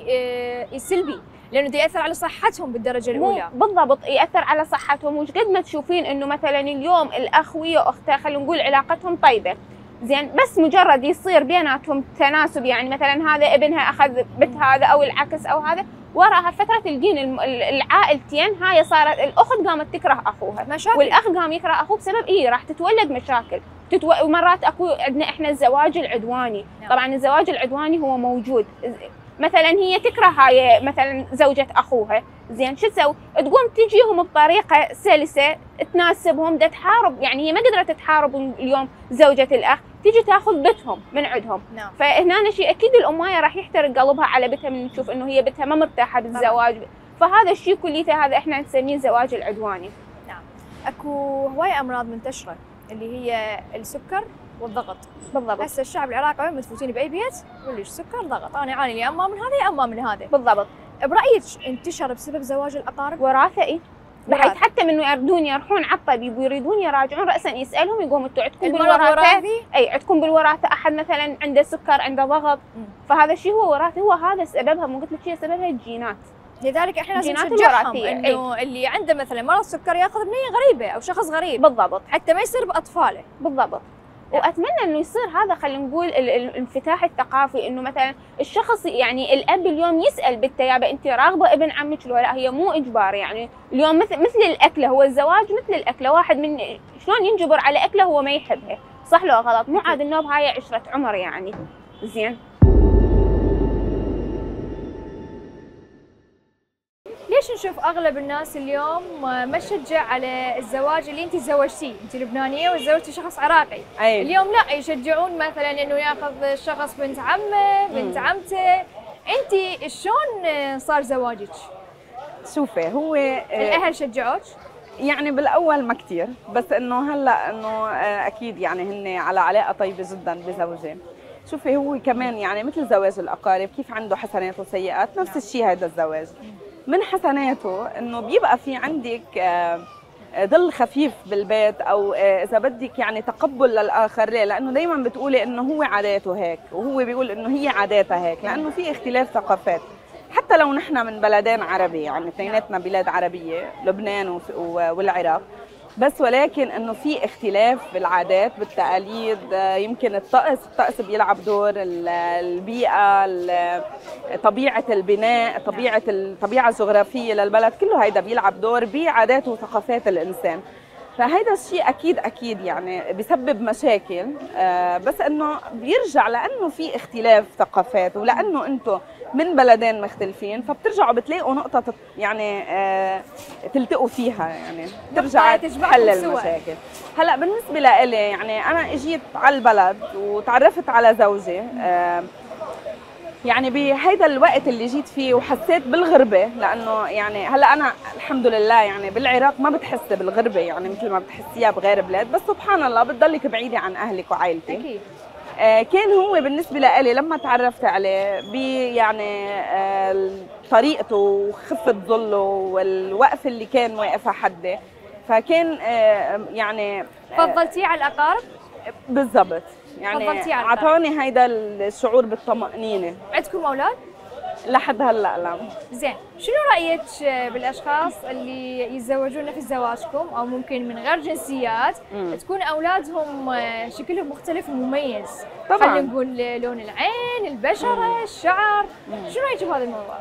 سلبي، لانه ياثر على صحتهم بالدرجه الاولى. بالضبط، ياثر على صحتهم، وش قد ما تشوفين انه مثلا اليوم الاخ ويا اخته خلينا نقول علاقتهم طيبه زين، بس مجرد يصير بيناتهم تناسب، يعني مثلا هذا ابنها اخذ بنت هذا او العكس او هذا، وراها فتره تلقين العائلتين هاي صارت الاخت قامت تكره اخوها مشاكل. والاخ قام يكره اخوه بسبب ايه راح تتولد مشاكل. تتو... ومرات اكو عندنا احنا الزواج العدواني. نعم. طبعا الزواج العدواني هو موجود، مثلا هي تكره هاي مثلا زوجة اخوها زين، شو تسوي؟ تقوم تجيهم بطريقه سلسه تناسبهم، دا تحارب، يعني هي ما قدرت تحارب اليوم زوجة الاخ، تيجي تاخذ بيتهم من عندهم. نعم. فهنا شيء اكيد الامايه راح يحترق قلبها على بيتها من تشوف انه هي بيتها ما مرتاحه بالزواج. نعم. فهذا الشيء كليته هذا احنا نسميه الزواج العدواني. نعم. اكو هواي امراض منتشره اللي هي السكر والضغط. بالضبط. هسه الشعب العراقي وين ما تفوتين باي بيت يقول لك سكر ضغط، انا اعاني لي اما من هذا يا اما من هذا. بالضبط. برايك انتشر بسبب زواج الاقارب؟ وراثه اي، بحيث حتى من يردون يروحون على الطبيب ويريدون يراجعون راسا يسالهم يقوم انتم عندكم بالوراثه؟ اي عندكم بالوراثه احد مثلا عنده سكر عنده ضغط، م. فهذا الشيء هو وراثي، هو هذا سببها، مو قلت لك شيء سببها الجينات. لذلك احنا لازم نشجعهم انه أي. اللي عنده مثلا مرض سكر ياخذ بنيه غريبه او شخص غريب. بالضبط، حتى ما يصير باطفاله. بالضبط. واتمنى انه يصير هذا خلينا نقول الانفتاح الثقافي، انه مثلا الشخص يعني الاب اليوم يسال بنته يابا انت راغبه ابن عمك ولا لا، هي مو اجبار. يعني اليوم مثل مثل الاكله، هو الزواج مثل الاكله، واحد من شلون ينجبر على اكله هو ما يحبها، صح لو غلط؟ مو عاد النوب هاي عشره عمر يعني. زين، ليش نشوف اغلب الناس اليوم ما تشجع على الزواج اللي انت تزوجتيه، انت لبنانيه وتزوجتي شخص عراقي؟ أيوة. اليوم لا، يشجعون مثلا انه ياخذ شخص بنت عمه، بنت مم. عمته. انت شلون صار زواجك؟ شوفي، هو الاهل شجعوك؟ يعني بالاول ما كثير، بس انه هلا انه اكيد يعني هن على علاقه طيبه جدا بزوجين. شوفي، هو كمان يعني مثل زواج الاقارب كيف عنده حسنات وسيئات، نفس الشيء هذا الزواج. من حسناته انه بيبقى في عندك آه ظل خفيف بالبيت، او اذا بدك يعني تقبل للاخر. ليه؟ لانه دائما بتقولي انه هو عاداته هيك وهو بيقول انه هي عاداتها هيك، لانه في اختلاف ثقافات. حتى لو نحن من بلدين عربي، يعني اثنيناتنا بلاد عربية، لبنان والعراق، بس ولكن انه في اختلاف بالعادات بالتقاليد. يمكن الطقس الطقس بيلعب دور، البيئة، طبيعة البناء، طبيعة الطبيعة الجغرافية للبلد، كله هيدا بيلعب دور بعادات وثقافات الانسان. فهيدا الشيء اكيد اكيد يعني بيسبب مشاكل، بس انه بيرجع لانه في اختلاف ثقافات، ولانه انتم من بلدين مختلفين، فبترجعوا بتلاقوا نقطة يعني تلتقوا فيها، يعني ترجع تحل المشاكل. هلا بالنسبة لإلي يعني أنا إجيت على البلد وتعرفت على زوجي يعني بهيدا الوقت اللي جيت فيه، وحسيت بالغربة، لأنه يعني هلا أنا الحمد لله يعني بالعراق ما بتحس بالغربة يعني مثل ما بتحسيها بغير بلاد، بس سبحان الله بتضلك بعيدة عن أهلك وعائلتك. أكيد. آه كان هو بالنسبة لإلي لما تعرفت عليه بي يعني آه طريقته وخفة ظله والوقفة اللي كان واقفها حدي، فكان آه يعني آه فضلتيه على الأقارب؟ بالضبط، يعني اعطاني هيدا الشعور بالطمأنينة. عندكم اولاد؟ لحد هلا لا. زين، شنو رايك بالاشخاص اللي يتزوجون نفس زواجكم او ممكن من غير جنسيات مم. تكون اولادهم شكلهم مختلف ومميز؟ طبعا خلينا نقول لون العين، البشره، مم. الشعر، مم. شنو رايك بهذا الموضوع؟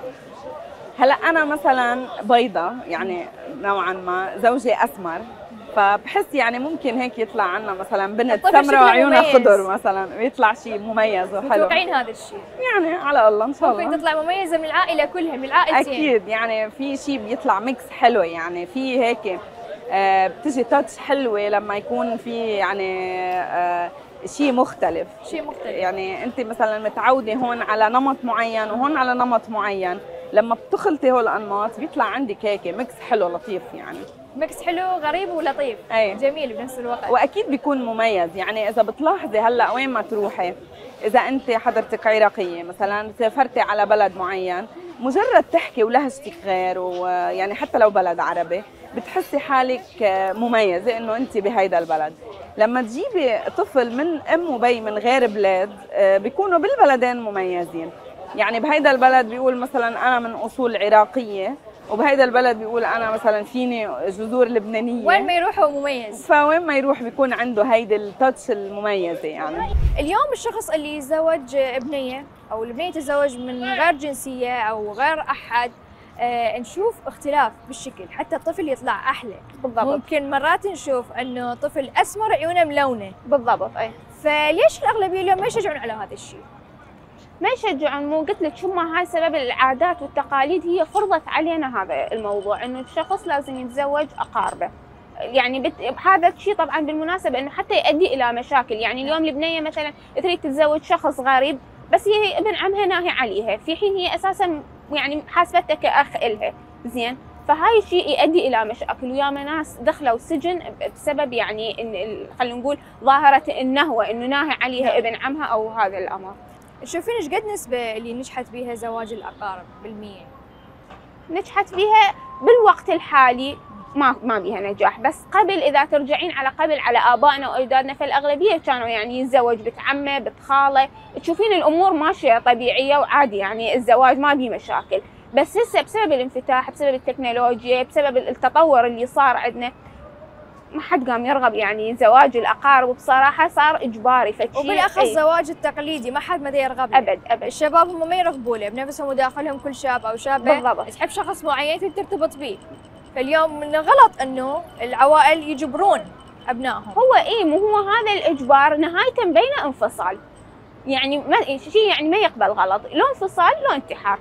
هلا انا مثلا بيضة يعني نوعا ما، زوجي اسمر، فبحس يعني ممكن هيك يطلع عنا مثلا بنت سمراء وعيونها خضر مثلا، ويطلع شيء مميز وحلو. متوقعين هذا الشيء؟ يعني على الله ان شاء الله ممكن تطلع مميزه من العائله كلها، من العائلتين. اكيد يعني في شيء بيطلع ميكس حلو، يعني في هيك آه بتجي تاتش حلوه لما يكون في يعني آه شيء مختلف. شيء مختلف يعني انت مثلا متعوده هون على نمط معين وهون على نمط معين، لما بتخلطي هول الانماط بيطلع عندك هيك ميكس حلو لطيف، يعني ميكس حلو غريب ولطيف. أي. جميل بنفس الوقت، واكيد بيكون مميز. يعني اذا بتلاحظي هلا وين ما تروحي، اذا انت حضرتك عراقيه مثلا سافرتي على بلد معين، مجرد تحكي ولهجتك غير، ويعني حتى لو بلد عربي بتحسي حالك مميزه انه انت بهيدا البلد. لما تجيبي طفل من ام وبي من غير بلاد بيكونوا بالبلدين مميزين. يعني بهيدا البلد بيقول مثلا انا من اصول عراقيه، وبهيدا البلد بيقول انا مثلا فيني جذور لبنانيه. وين ما يروح هو مميز، فوين ما يروح بيكون عنده هيدي التاتش المميزه. يعني اليوم الشخص اللي يتزوج ابنيه او البنيه تتزوج من غير جنسيه او غير احد، آه نشوف اختلاف بالشكل، حتى الطفل يطلع احلى. بالضبط. ممكن مرات نشوف انه طفل اسمر عيونه ملونه. بالضبط. اي فليش الاغلبيه اليوم ما يشجعون على هذا الشيء؟ ما يشجعون، مو قلت لك شو ما هاي سبب العادات والتقاليد هي فرضت علينا هذا الموضوع، انه الشخص لازم يتزوج اقاربه. يعني بت... هذا الشيء طبعا بالمناسبه انه حتى يؤدي الى مشاكل. يعني اليوم البنيه مثلا تريد تتزوج شخص غريب، بس هي ابن عمها ناهي عليها، في حين هي اساسا يعني حاسبتها كاخ الها، زين؟ فهاي الشيء يؤدي الى مشاكل، وياما ناس دخلوا السجن بسبب يعني ان خلينا نقول ظاهره النهوه، انه ناهي عليها ابن عمها او هذا الامر. تشوفين ايش قد نسبة اللي نجحت بها زواج الأقارب بالمية؟ نجحت بها بالوقت الحالي ما ما بها نجاح، بس قبل إذا ترجعين على قبل على آبائنا وأجدادنا فالأغلبية كانوا يعني يتزوج بنت عمه بنت خاله، تشوفين الأمور ماشية طبيعية وعادي، يعني الزواج ما بيه مشاكل. بس هسه بسبب الانفتاح، بسبب التكنولوجيا، بسبب التطور اللي صار عندنا، ما حد قام يرغب يعني زواج الاقارب، وبصراحه صار اجباري. فشي وبالاخص الزواج التقليدي ما حد ما يرغب له. ابد ابد. الشباب هم ما يرغبوا له بنفسهم، وداخلهم كل شاب او شابه بالضبط تحب شخص معين ترتبط به. فاليوم من غلط انه العوائل يجبرون ابنائهم. هو اي مو هو هذا الاجبار نهايته بين انفصال، يعني ما شيء يعني ما يقبل غلط، لو انفصال لو انتحار.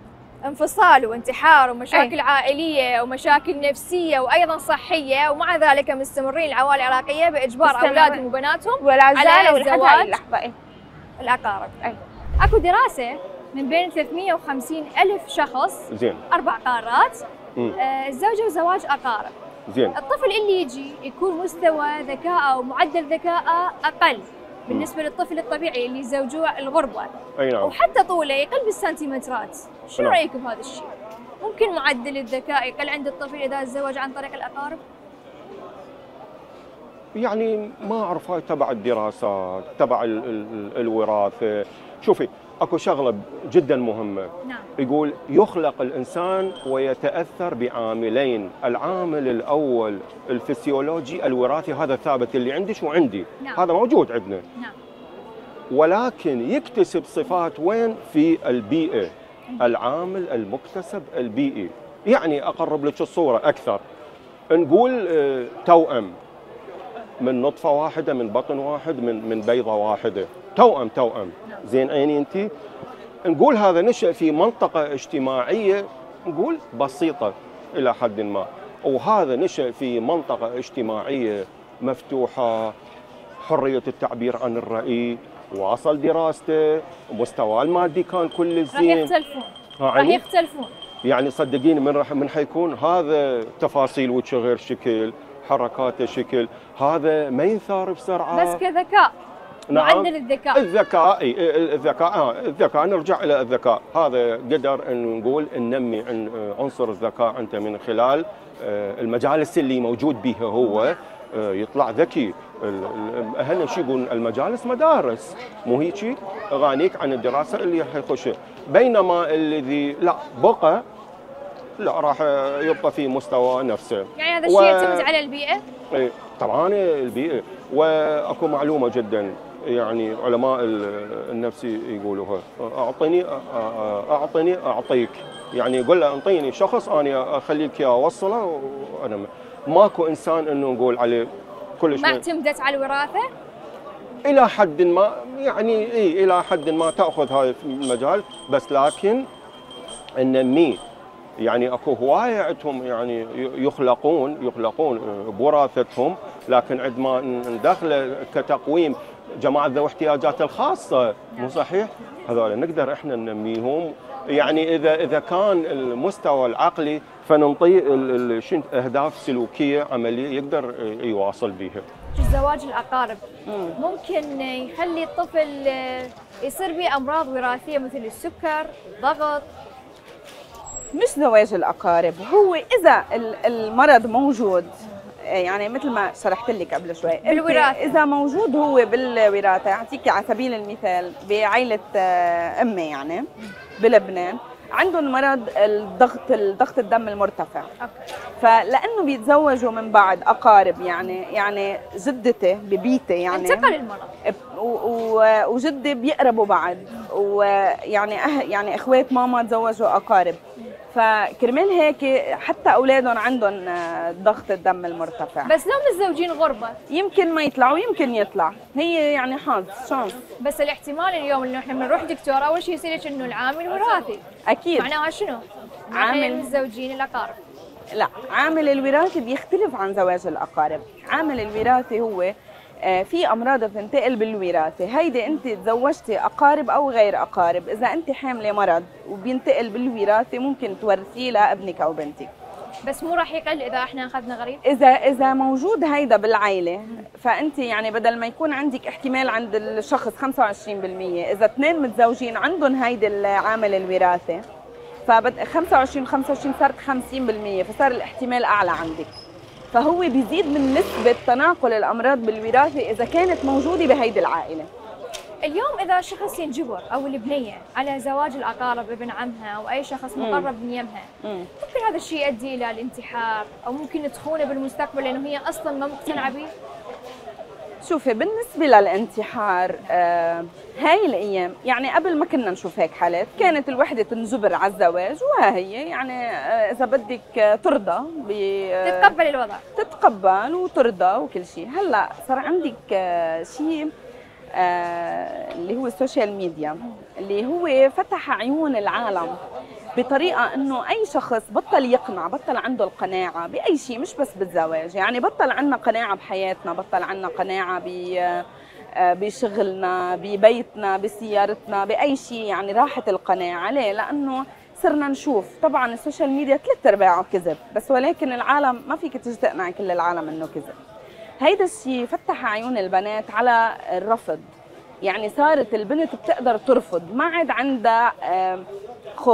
انفصال وانتحار ومشاكل أي. عائليه ومشاكل نفسيه وايضا صحيه، ومع ذلك مستمرين العوائل العراقيه باجبار اولادهم وبناتهم ولا على الزواج اللحظه أي. الاقارب. أي. اكو دراسه من بين ثلاثمئة وخمسين ألف شخص زين اربع قارات تزوجوا آه زواج اقارب. زين الطفل اللي يجي يكون مستوى ذكائه ومعدل ذكائه اقل بالنسبه للطفل الطبيعي اللي يزوجوه الغربه. اي نعم. وحتى طوله يقل بالسنتيمترات. شنو رايكم بهذا الشيء؟ ممكن معدل الذكاء يقل عند الطفل اذا تزوج عن طريق الاقارب؟ يعني ما اعرف، هاي تبع الدراسات، تبع ال ال الوراثه. شوفي اكو شغله جدا مهمه. نعم. يقول يخلق الانسان ويتاثر بعاملين، العامل الاول الفسيولوجي الوراثي، هذا ثابت اللي عندك وعندي. نعم. هذا موجود عندنا. نعم. ولكن يكتسب صفات وين؟ في البيئه، العامل المكتسب البيئي. يعني اقرب لك الصوره اكثر، نقول توأم من نطفه واحده، من بطن واحد، من من بيضه واحده، توأم توأم. زين عيني انت؟ نقول هذا نشأ في منطقه اجتماعيه نقول بسيطه الى حد ما، وهذا نشأ في منطقه اجتماعيه مفتوحه، حريه التعبير عن الرأي، واصل دراسته، مستواه المادي كان كل زين. راح يختلفون. راح يختلفون. يعني صدقيني من راح من حيكون هذا تفاصيل وجهه غير شكل، حركاته شكل، هذا ما ينثار بسرعه. بس كذكاء. نعم. معدل الذكاء. الذكاء اي الذكاء آه الذكاء نرجع الى الذكاء، هذا قدر ان نقول ننمي عنصر الذكاء انت من خلال المجالس اللي موجود بها هو، يطلع ذكي. اهلنا شو يقولون؟ المجالس مدارس، مو هيك؟ اغانيك عن الدراسه اللي حيخش، بينما الذي لا بقى لا راح يبقى في مستوى نفسه. يعني هذا الشيء و... يعتمد على البيئه؟ اي طبعا البيئه. واكو معلومه جدا يعني علماء النفس يقولوها، اعطني اعطني اعطيك، يعني يقول له انطيني شخص انا اخليك اياه اوصله، وانا ماكو انسان انه نقول عليه كلش. ما اعتمدت على الوراثه؟ الى حد ما يعني اي الى حد ما تاخذ هاي المجال، بس لكن ننميه. يعني اكو هوايه عندهم يعني يخلقون يخلقون بوراثتهم، لكن عندما ندخله كتقويم جماعه ذوي الاحتياجات الخاصه، مو صحيح؟ هذول نقدر احنا ننميهم. يعني اذا اذا كان المستوى العقلي فننطيه اهداف سلوكيه عمليه يقدر يواصل بها. زواج الاقارب ممكن يخلي الطفل يصير به امراض وراثيه مثل السكر، ضغط. مش زواج الأقارب، هو إذا المرض موجود، يعني مثل ما شرحت لك قبل شوي، بالوراثة. إذا موجود هو بالوراثة، أعطيك على سبيل المثال بعائلة أمي يعني بلبنان عندهم مرض الضغط الضغط الدم المرتفع. أوكي. فلأنه بيتزوجوا من بعض أقارب، يعني يعني جدتي ببيتي يعني انتقل المرض، وجدي بيقربوا بعض، ويعني أه يعني إخوات ماما تزوجوا أقارب، فكرمال هيك حتى اولادهم عندهم ضغط الدم المرتفع. بس لو متزوجين غربه يمكن ما يطلعوا، يمكن يطلع، هي يعني حظ شانس. بس الاحتمال اليوم انه احنا بنروح دكتور اول شيء يصير لك انه العامل وراثي. اكيد. معناها شنو؟ عامل متزوجين الاقارب. لا، عامل الوراثي بيختلف عن زواج الاقارب. عامل الوراثي هو في امراض بتنتقل بالوراثه، هيدي انت تزوجتي اقارب او غير اقارب، اذا انت حامله مرض وبينتقل بالوراثه ممكن تورثيه لابنك او بنتك. بس مو راح يقل اذا احنا اخذنا غريب؟ اذا اذا موجود هيدا بالعائله، فانت يعني بدل ما يكون عندك احتمال عند الشخص خمسة وعشرين بالمية، اذا اثنين متزوجين عندهم هيدي العامل الوراثه، فبد خمسة وعشرين خمسة وعشرين صارت خمسين بالمية، فصار الاحتمال اعلى عندك. فهو بيزيد من نسبة تناقل الأمراض بالوراثة إذا كانت موجودة بهيدي العائلة. اليوم إذا شخص ينجبر أو البنية على زواج الأقارب ابن عمها أو أي شخص مقرب من يمها، ممكن هذا الشيء يؤدي إلى الانتحار أو ممكن تخونه بالمستقبل لأنه هي أصلاً ما مقتنعة به؟ شوفي، بالنسبة للانتحار آه هاي الأيام يعني قبل ما كنا نشوف هيك حالات، كانت الوحدة تنجبر على الزواج وها هي يعني آه إذا بدك ترضى تتقبل الوضع، تتقبل وترضى وكل شيء. هلا صار عندك آه شيء آه اللي هو السوشيال ميديا، اللي هو فتح عيون العالم بطريقة انه اي شخص بطل يقنع، بطل عنده القناعة باي شيء، مش بس بالزواج، يعني بطل عندنا قناعة بحياتنا، بطل عندنا قناعة بشغلنا، ببيتنا، بسيارتنا، باي شيء، يعني راحت القناعة. ليه؟ لانه صرنا نشوف، طبعا السوشيال ميديا ثلاث ارباعه كذب، بس ولكن العالم ما فيك تيجي تقنع كل العالم انه كذب. هيدا الشيء فتح عيون البنات على الرفض، يعني صارت البنت بتقدر ترفض، ما عاد عندها خوف،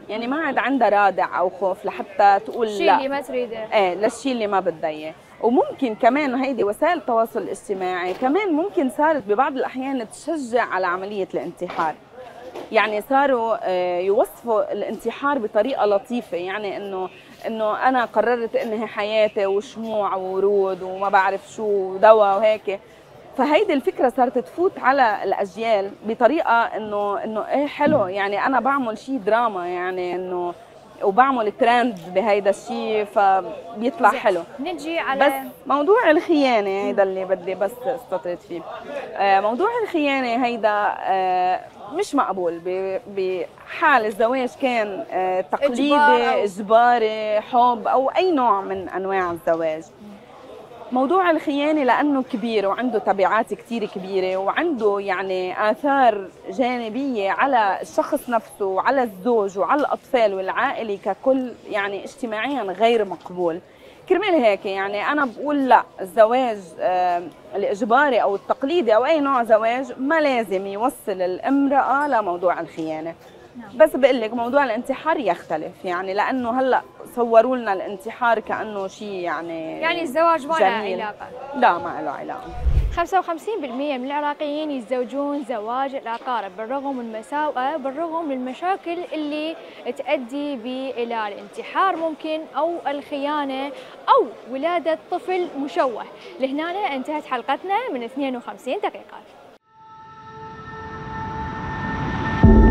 يعني ما عاد عندها رادع او خوف لحتى تقول لا الشيء اللي ما تريده، ايه للشيء اللي ما بدها اياه. وممكن كمان هيدي وسائل التواصل الاجتماعي كمان ممكن صارت ببعض الاحيان تشجع على عمليه الانتحار. يعني صاروا يوصفوا الانتحار بطريقه لطيفه، يعني انه انه انا قررت انهي حياتي وشموع وورود وما بعرف شو ودواء وهيك. فهيدي الفكره صارت تفوت على الاجيال بطريقه انه انه ايه حلو، يعني انا بعمل شيء دراما، يعني انه وبعمل ترند بهيدا الشيء فبيطلع حلو. نجي على بس موضوع الخيانه هيدا اللي بدي بس استطرد فيه. موضوع الخيانه هيدا مش مقبول بحال الزواج كان تقليدي اجباري حب او اي نوع من انواع الزواج. موضوع الخيانة لأنه كبير وعنده تبعات كتير كبيرة وعنده يعني آثار جانبية على الشخص نفسه وعلى الزوج وعلى الأطفال والعائلة ككل، يعني اجتماعيا غير مقبول. كرمال هيك يعني أنا بقول لا، الزواج آه الإجباري أو التقليدي أو أي نوع زواج ما لازم يوصل الامرأة لموضوع الخيانة. بس بقول لك موضوع الانتحار يختلف، يعني لانه هلا صوروا لنا الانتحار كانه شيء يعني يعني الزواج ما له علاقه. لا ما له علاقه. خمسة وخمسين بالمئة من العراقيين يتزوجون زواج الاقارب بالرغم من المساوئ، بالرغم من المشاكل اللي تؤدي به الى الانتحار ممكن او الخيانه او ولاده طفل مشوه. لهنا انتهت حلقتنا من اثنين وخمسين دقيقه.